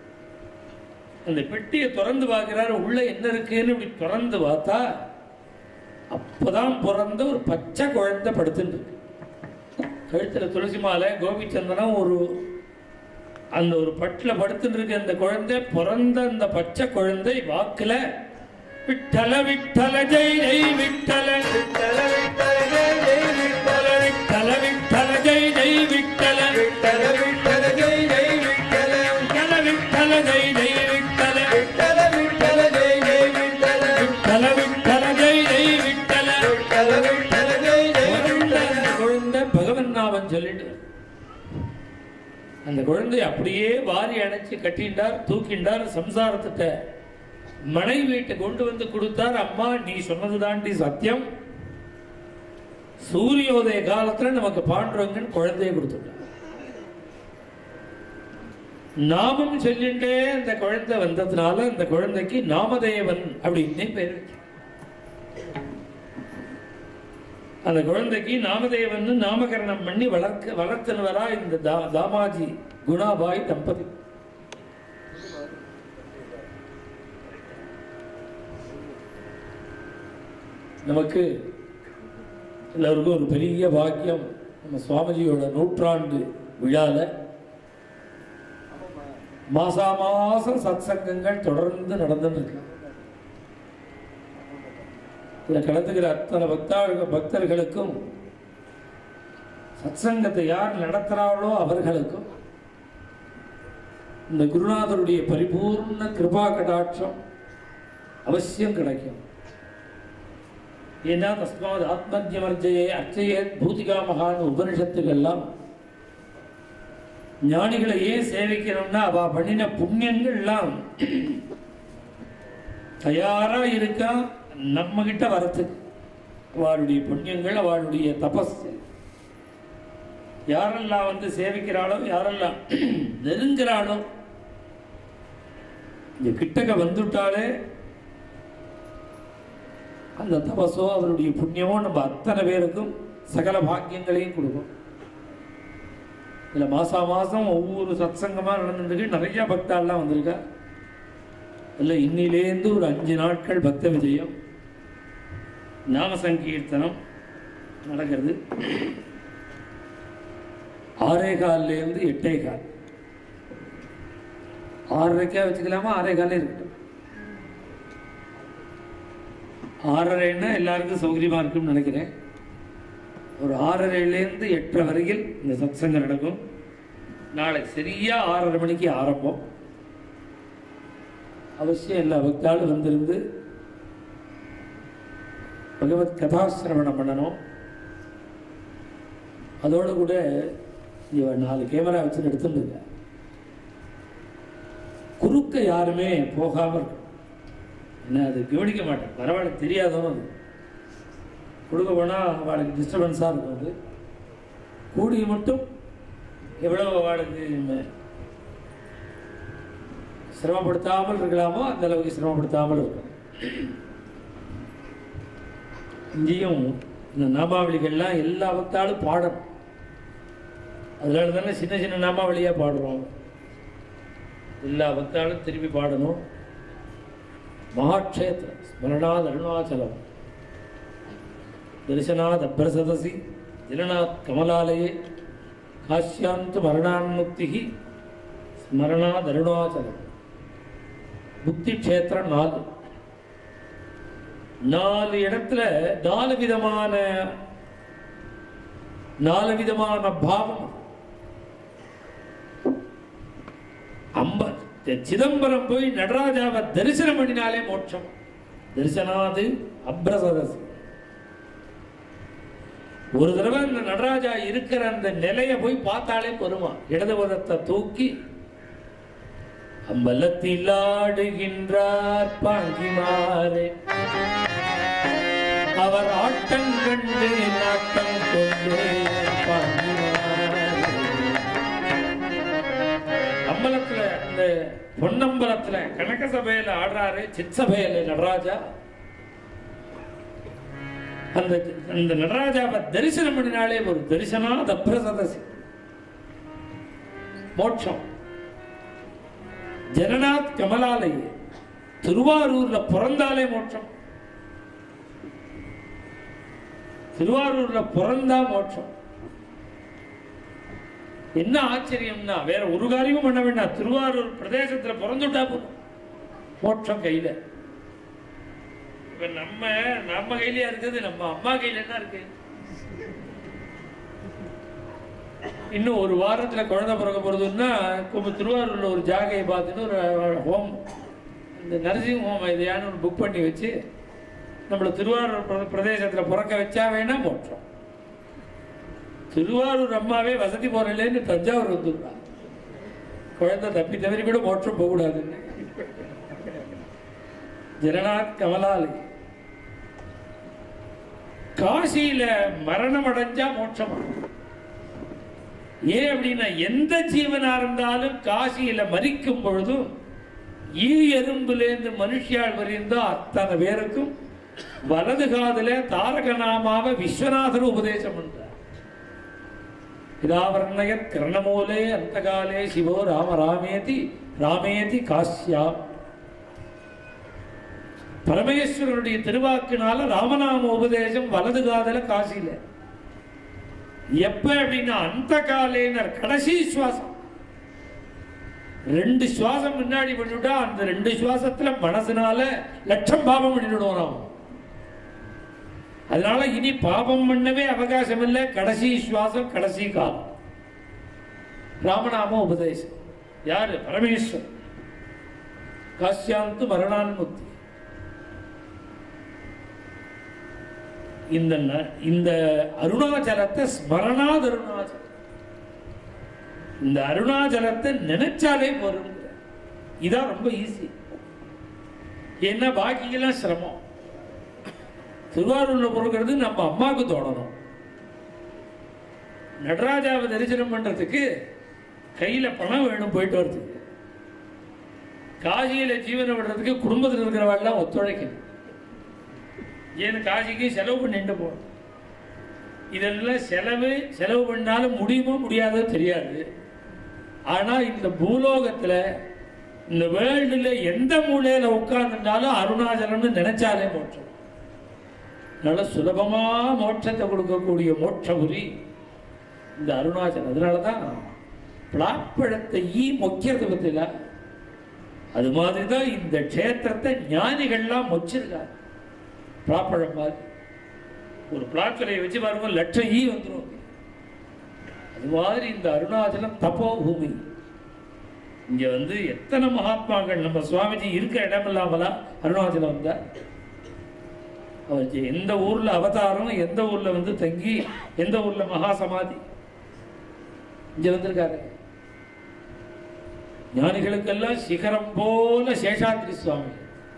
அந்த பெட்டியை திறந்து பார்க்கிறார். உள்ள என்ன இருக்குன்னு இப்படி திறந்து பார்த்தா அப்பதான் பிறந்த ஒரு பச்சை குழந்தை படுத்துட்டு இருக்கு. கழுத்துல துளசி மாலை கோபிச்சந்தனம் ஒரு அந்த ஒரு பட்டில் படுத்துட்டு இருக்கு. அந்த குழந்தை பிறந்த அந்த பச்சை குழந்தை வாக்குல விட்டல விட்டல ஜெய் ஜெய் விட்டல விட்டல விட்டல ஜெய் ஜெய் விட்டல விட்டல விட்டல ஜெய் ஜெய் விட்டல விட்டல விட்டல ஜெய் ஜெய் விட்டல விட்டல விட்டல ஜெய் ஜெய் விட்டல விட்டல விட்டல ஜெய் ஜெய் விட்டல விட்டல விட்டல ஜெய் ஜெய் விட்டல விட்டல விட்டல ஜெய் ஜெய் பிறந்த அந்த குழந்தை பகவன் நாமம் சொல்லிட்டு அந்த குழந்தை அப்படியே வாரி அணைச்சு கட்டிண்டார், தூக்கிண்டார். சம்சாரத்திட்ட மனைவி வீட்டை கொண்டு வந்து கொடுத்தார். அம்மா நீ சொன்னது தாண்டி சத்தியம், சூரியோதய காலத்துல நமக்கு பாண்டுரங்கன் குழந்தையை கொடுத்துட்டார். நாமம் சொல்லிண்டே அந்த குழந்தை வந்ததுனால அந்த குழந்தைக்கு நாமதேவன் அப்படின்னு பேர் வச்சு அந்த குழந்தைக்கு நாமதேவன் நாமகரணம் பண்ணி வளர்க்க வளர்த்தனவரா இந்த தாமாஜி குணாபாய் தம்பதி. நமக்கு எல்லாருக்கும் ஒரு பெரிய பாக்கியம். நம்ம சுவாமிஜியோட நூற்றாண்டு விழால மாசா மாசம் சத் சங்கங்கள் தொடர்ந்து நடந்துட்டு இருக்கு. இதில் கலந்துக்கிற அத்தனை பக்தர்கள் பக்தர்களுக்கும் சத்சங்கத்தை யார் நடத்துகிறார்களோ அவர்களுக்கும் இந்த குருநாதருடைய பரிபூர்ண கிருபா கடாட்சம் அவசியம் கிடைக்கும். ஏன்னா தஸ்மாத் ஆத்மத்யமர்ஜயே அர்ச்சையே பூதிகா மகான் உபனிஷத்துக்கெல்லாம் ஞானிகளை ஏன் சேவிக்கணும்னா அவ பண்ணின புண்ணியங்கள்லாம் தயாரா இருக்கா நம்ம கிட்ட வரத்துக்கு. அவளுடைய புண்ணியங்கள் அவளுடைய தபஸ் யாரெல்லாம் வந்து சேவிக்கிறாளோ யாரெல்லாம் நெருங்கிறாளோ இந்த கிட்டக்க வந்துட்டாலே அந்த தபஸோ அவருடைய புண்ணியமோ நம்ம அத்தனை பேருக்கும் சகல பாக்கியங்களையும் கொடுக்கும். இதில் மாசா மாசம் ஒவ்வொரு சத்சங்கமாக நடந்துருக்கு. நிறைய பக்தாலாம் வந்திருக்கா. இல்லை இன்னிலேருந்து ஒரு அஞ்சு நாட்கள் பக்த விஜயம் நாம சங்கீர்த்தனம் நடக்கிறது. ஆறே காலிலேருந்து எட்டே கால், ஆறரைக்கா வச்சுக்கலாமா, ஆறே காலே இருக்கட்டும். ஆறரைன்னா எல்லாருக்கும் சௌகரியமா இருக்கும்னு நினைக்கிறேன். ஒரு ஆறரைலேருந்து எட்டரை வரையில் இந்த சத்சங்கம் நடக்கும். நாளை சரியா ஆறரை மணிக்கு ஆரம்பம். அவசியம் எல்லா பக்தாலும் வந்திருந்து பகவத் கதாசிரவணம் பண்ணணும். அதோடு கூட இவன் நாலு கேமரா வச்சு எடுத்துருங்க. குறுக்க யாருமே போகாமல் இருக்கும். என்ன அது கவனிக்க மாட்டேன், பரவாயில்ல, தெரியாதவங்க அது கொடுக்க போனால் அவளுக்கு டிஸ்டர்பன்ஸாக இருக்கும். அது கூடிய மட்டும் எவ்வளோ அவளுக்கு சிரமப்படுத்தாமல் இருக்கலாமோ அந்த அளவுக்கு சிரமப்படுத்தாமல் இருக்கும். இங்கேயும் இந்த நாமாவளிகள்லாம் எல்லா பக்தாலும் பாடணும். அதனால தானே சின்ன சின்ன நாமாவளியாக பாடுறோம். எல்லா பக்தாலும் திருப்பி பாடணும். மகாட்சேத்திர ஸ்மரணாத் அருணாச்சலம் தரிசனாத் அப்ரசதசி திலநாத் கமலாலயே காஷ்யாந்த மரணான்முக்தி ஸ்மரணாத் அருணாச்சலம். புக்தி க்ஷேத்திரம் நாலு நாலு இடத்துல நாலு விதமான நாலு விதமான பாவம். அம்ப சிதம்பரம் போய் நடராஜாவை தரிசனம் பண்ணினாலே மோட்சம். தரிசனாது அப்ரசதசி. ஒரு தடவை இந்த நடராஜா இருக்கிற அந்த நிலையை போய் பார்த்தாலே பொறுமா. இடதுபதத்தை தூக்கி அம்பலத்தில் ஆடுகின்றார் பாங்கிமாரே, அவர் ஆட்டம் கண்டு நாட்டம் கொண்டு பாங்கிமாரே. அம்பலத்துல இந்த பொன்னம்பலத்துல கனக சபையில ஆடுறாரு, சித் சபையில நடராஜா. அந்த அந்த நடராஜாவை தரிசனம் பண்ணினாலே ஒரு தரிசனா தப்ரசதசி மோட்சம். ஜனநாத் கமலாலய திருவாரூர்ல பிறந்தாலே மோட்சம். திருவாரூர்ல பிறந்தா மோட்சம். என்ன ஆச்சரியம்னா வேற ஒரு காரியமும் பண்ண வேண்டாம், திருவாரூர் பிரதேசத்துல பிறந்துட்டா போதும் மோட்சம் கையில. இப்ப நம்ம நம்ம கையிலயா இருக்குது, நம்ம அம்மா கையில என்ன இருக்கு? இன்னும் ஒரு வாரத்துல குழந்தை பிறக்க போறதுன்னா திருவாரூர்ல ஒரு ஜாகையை பார்த்துன்னு ஒரு ஹோம், இந்த நர்சிங் ஹோம் இதையான ஒரு புக் பண்ணி வச்சு நம்மள திருவாரூர் பிரதேசத்துல பிறக்க வச்சா வேணா மோட்சம். திருவாரூர் அம்மாவே வசதி போறலேன்னு தஞ்சாவூர் வந்துடுறா, குழந்தை தப்பி தவறி கூட மோட்சம் போகக்கூடாதுன்னு. ஜனநாத் கமலாலி காசியில மரணம் அடைஞ்சா மோட்சமா? ஏன் அப்படின்னா எந்த ஜீவனா இருந்தாலும் காசியில மரிக்கும் பொழுதும் ஈ எறும்புலேருந்து மனுஷியாள் வரைந்தா அத்தனை பேருக்கும் வலது காதுல தாரகநாமாவ விஸ்வநாதர் உபதேசம் பண்றார். இதாவர்ணய கிரணமூலே அந்த காலே சிவோ ராம ராமேதி ராமேதி காசியா. பரமேஸ்வரனுடைய திருவாக்குனால ராமநாம உபதேசம் வலது காதல காசியில. எப்ப அப்படின்னா அந்த காலேனர் கடைசி சுவாசம், ரெண்டு சுவாசம் முன்னாடி பண்ணிவிட்டா அந்த ரெண்டு சுவாசத்துல மனசுனால லட்சம் பாபம் பண்ணிவிடுவோம் நாம். அதனால இனி பாபம் பண்ணவே அவகாசம் இல்லை, கடைசி சுவாசம் கடைசி காலம். ராமநாம உபதேசம் யாரு? பரமேஸ்வர். காசியாந்து மரணான் முக்தி. இந்த இந்த அருணாச்சலத்தை ஸ்மரணாத் அருணாச்சலம், இந்த அருணாச்சலத்தை நினைச்சாலே போறோம். இதான் ரொம்ப ஈஸி. என்ன பாக்கியெல்லாம் சிரமம். திருவாரூர்ல பொறுக்கிறது நம்ம அம்மாவுக்கு தோணணும். நடராஜாவை தரிசனம் பண்றதுக்கு கையில பணம் வேணும் போயிட்டு வர்றதுக்கு. காசியில ஜீவனை விடுறதுக்கு குடும்பத்தில் இருக்கிறவெல்லாம் ஒத்துழைக்கணும். ஏன்னு காசிக்கு செலவு பண்ணிட்டு போகணும். இதெல்லாம் செலவு செலவு பண்ணாலும் முடியுமோ முடியாதோ தெரியாது. ஆனா இந்த பூலோகத்துல இந்த வேர்ல்டுல எந்த மூலையில உட்கார்ந்துட்டாலும் அருணாச்சலம்னு நினைச்சாலே மோட்சம். நல்ல சுலபமா மோட்சத்தை கொடுக்கக்கூடிய மோட்சபுரி இந்த அருணாச்சலம். அதனாலதான் பிளாப்பழத்தை ஈ மொக்கிறது பத்தில அது மாதிரிதான் இந்த க்ஷேத்திரத்தை ஞானிகள்லாம் மொச்சிருக்காங்க. பிளாப்பழம் மாதிரி ஒரு பிளாட்களை வச்சு பாருங்க, லட்சம் ஈ வந்துடும். அது மாதிரி இந்த அருணாச்சலம் தப்போ பூமி. இங்க வந்து எத்தனை மகாத்மாக்கள் நம்ம சுவாமிஜி இருக்க இடம் இல்லாமலா அருணாச்சலம் வந்தார். அவர் எந்த ஊர்ல அவதாரம், எந்த ஊர்ல வந்து தங்கி, எந்த ஊர்ல மகா சமாதி, இங்க வந்திருக்காரு. ஞானிகளுக்கெல்லாம் சிகரம் போல சேஷாத்ரி சுவாமி.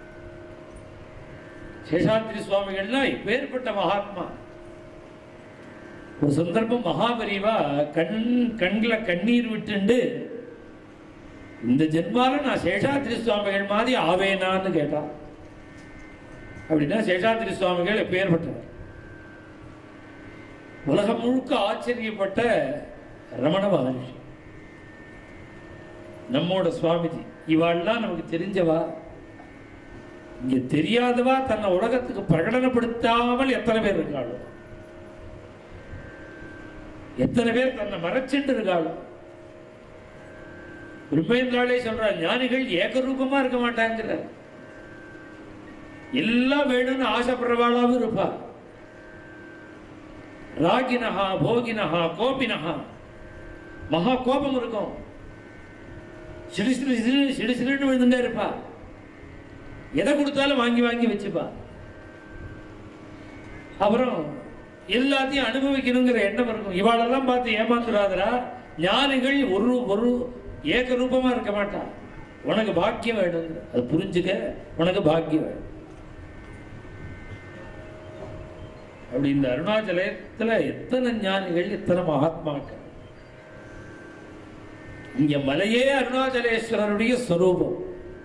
சேஷாத்ரி சுவாமிகள்லாம் இப்பேற்பட்ட மகாத்மா. ஒரு சந்தர்ப்பம் மகாபரிவா கண் கண்களை கண்ணீர் விட்டுண்டு இந்த ஜென்மால நான் சேஷாத்ரி சுவாமிகள் மாதிரி ஆவேனான்னு கேட்டான். அப்படின்னா சேஷாத்ரி சுவாமிகள் எப்பேற்பட்டவர்? உலகம் முழுக்க ஆச்சரியப்பட்ட ரமண மகர்ஷி, நம்மோட சுவாமிஜி. இவாள்லாம் நமக்கு தெரிஞ்சவா, இங்க தெரியாதவா, தன்னை உலகத்துக்கு பிரகடனப்படுத்தாமல் எத்தனை பேர் இருக்காளோ, எத்தனை பேர் தன்னை மறைச்சிட்டு இருக்காளோ. பிரம்மேந்திராலே சொல்றார், ஞானிகள் ஏகரூபமா இருக்க மாட்டாங்கிற, எல்லாம் வேணும்னு ஆசைப்படுறவாளாவும் இருப்பா. ராகினஹா போகினஹா கோபினஹா, மகா கோபம் இருக்கும், சிடு சிடு சிடு சிடு சிடுன்னு விழுந்துட்டே இருப்பா. எதை கொடுத்தாலும் வாங்கி வாங்கி வச்சுப்பா. அப்புறம் எல்லாத்தையும் அனுபவிக்கணுங்கிற எண்ணம் இருக்கும். இவாளெல்லாம் பார்த்து ஏமாந்துடாதரா. ஞானிகள் ஒரு ஒரு ஏக ரூபமா இருக்க மாட்டா. உனக்கு பாக்கியம் வேணும், அது புரிஞ்சுக்க, உனக்கு பாக்கியம் வேணும். அப்படி இந்த அருணாச்சலத்துல எத்தனை ஞானிகள், எத்தனை மகாத்மாக்கள். இங்க மலையே அருணாச்சலேஸ்வரருடைய ஸ்வரூபம்.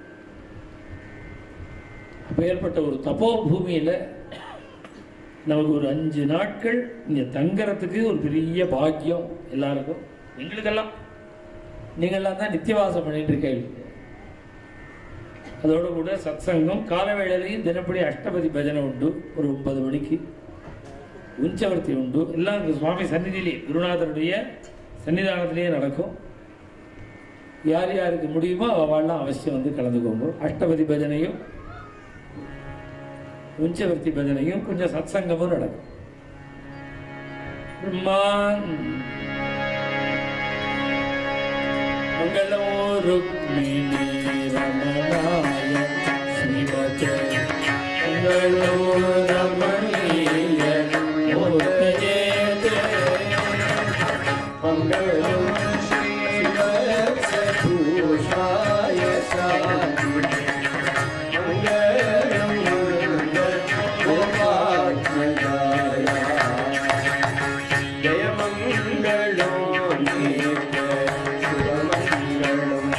அப்பேற்பட்ட ஒரு தபோ பூமியில நமக்கு ஒரு அஞ்சு நாட்கள் இங்க தங்கறதுக்கு ஒரு பெரிய பாக்கியம் எல்லாருக்கும். எங்களுக்கெல்லாம் நீங்கள்லாம் தான் நித்தியவாசம் பண்ணிட்டு இருக்கீங்க. அதோடு கூட சத்சங்கம் கால வேளையிலையும் தினப்படி அஷ்டபதி பஜனை உண்டு ஒரு ஒன்பது மணிக்கு. உஞ்சவர்த்தி உண்டு. எல்லாம் சுவாமி சந்நிதியிலே குருநாதருடைய சன்னிதானத்திலேயே நடக்கும். யார் யாருக்கு முடியுமோ அவள்லாம் அவசியம் வந்து கலந்துக்கோங்க. அஷ்டபதி பஜனையும் உஞ்சவர்த்தி பஜனையும் கொஞ்சம் சத்சங்கமும் நடக்கும். பிரம்மான் மங்களோ ருக்மிணி ரமணாய ஸ்ரீமதே மங்களோ ரமணீய மூர்த்தயே மங்களோ ஸ்ரீவத்சபூஷாய சாந்தி மங்களம் கோபாத்மஜாய ஜெயமங்களோ நீக சுபமங்களம்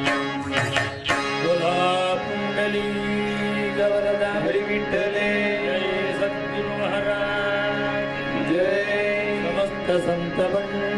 குலாபுண்டலி கவரத ஹரி விட்டலே ஜெய சத்குரு மகாராஜ் ஜெய் समस्त संत बंधु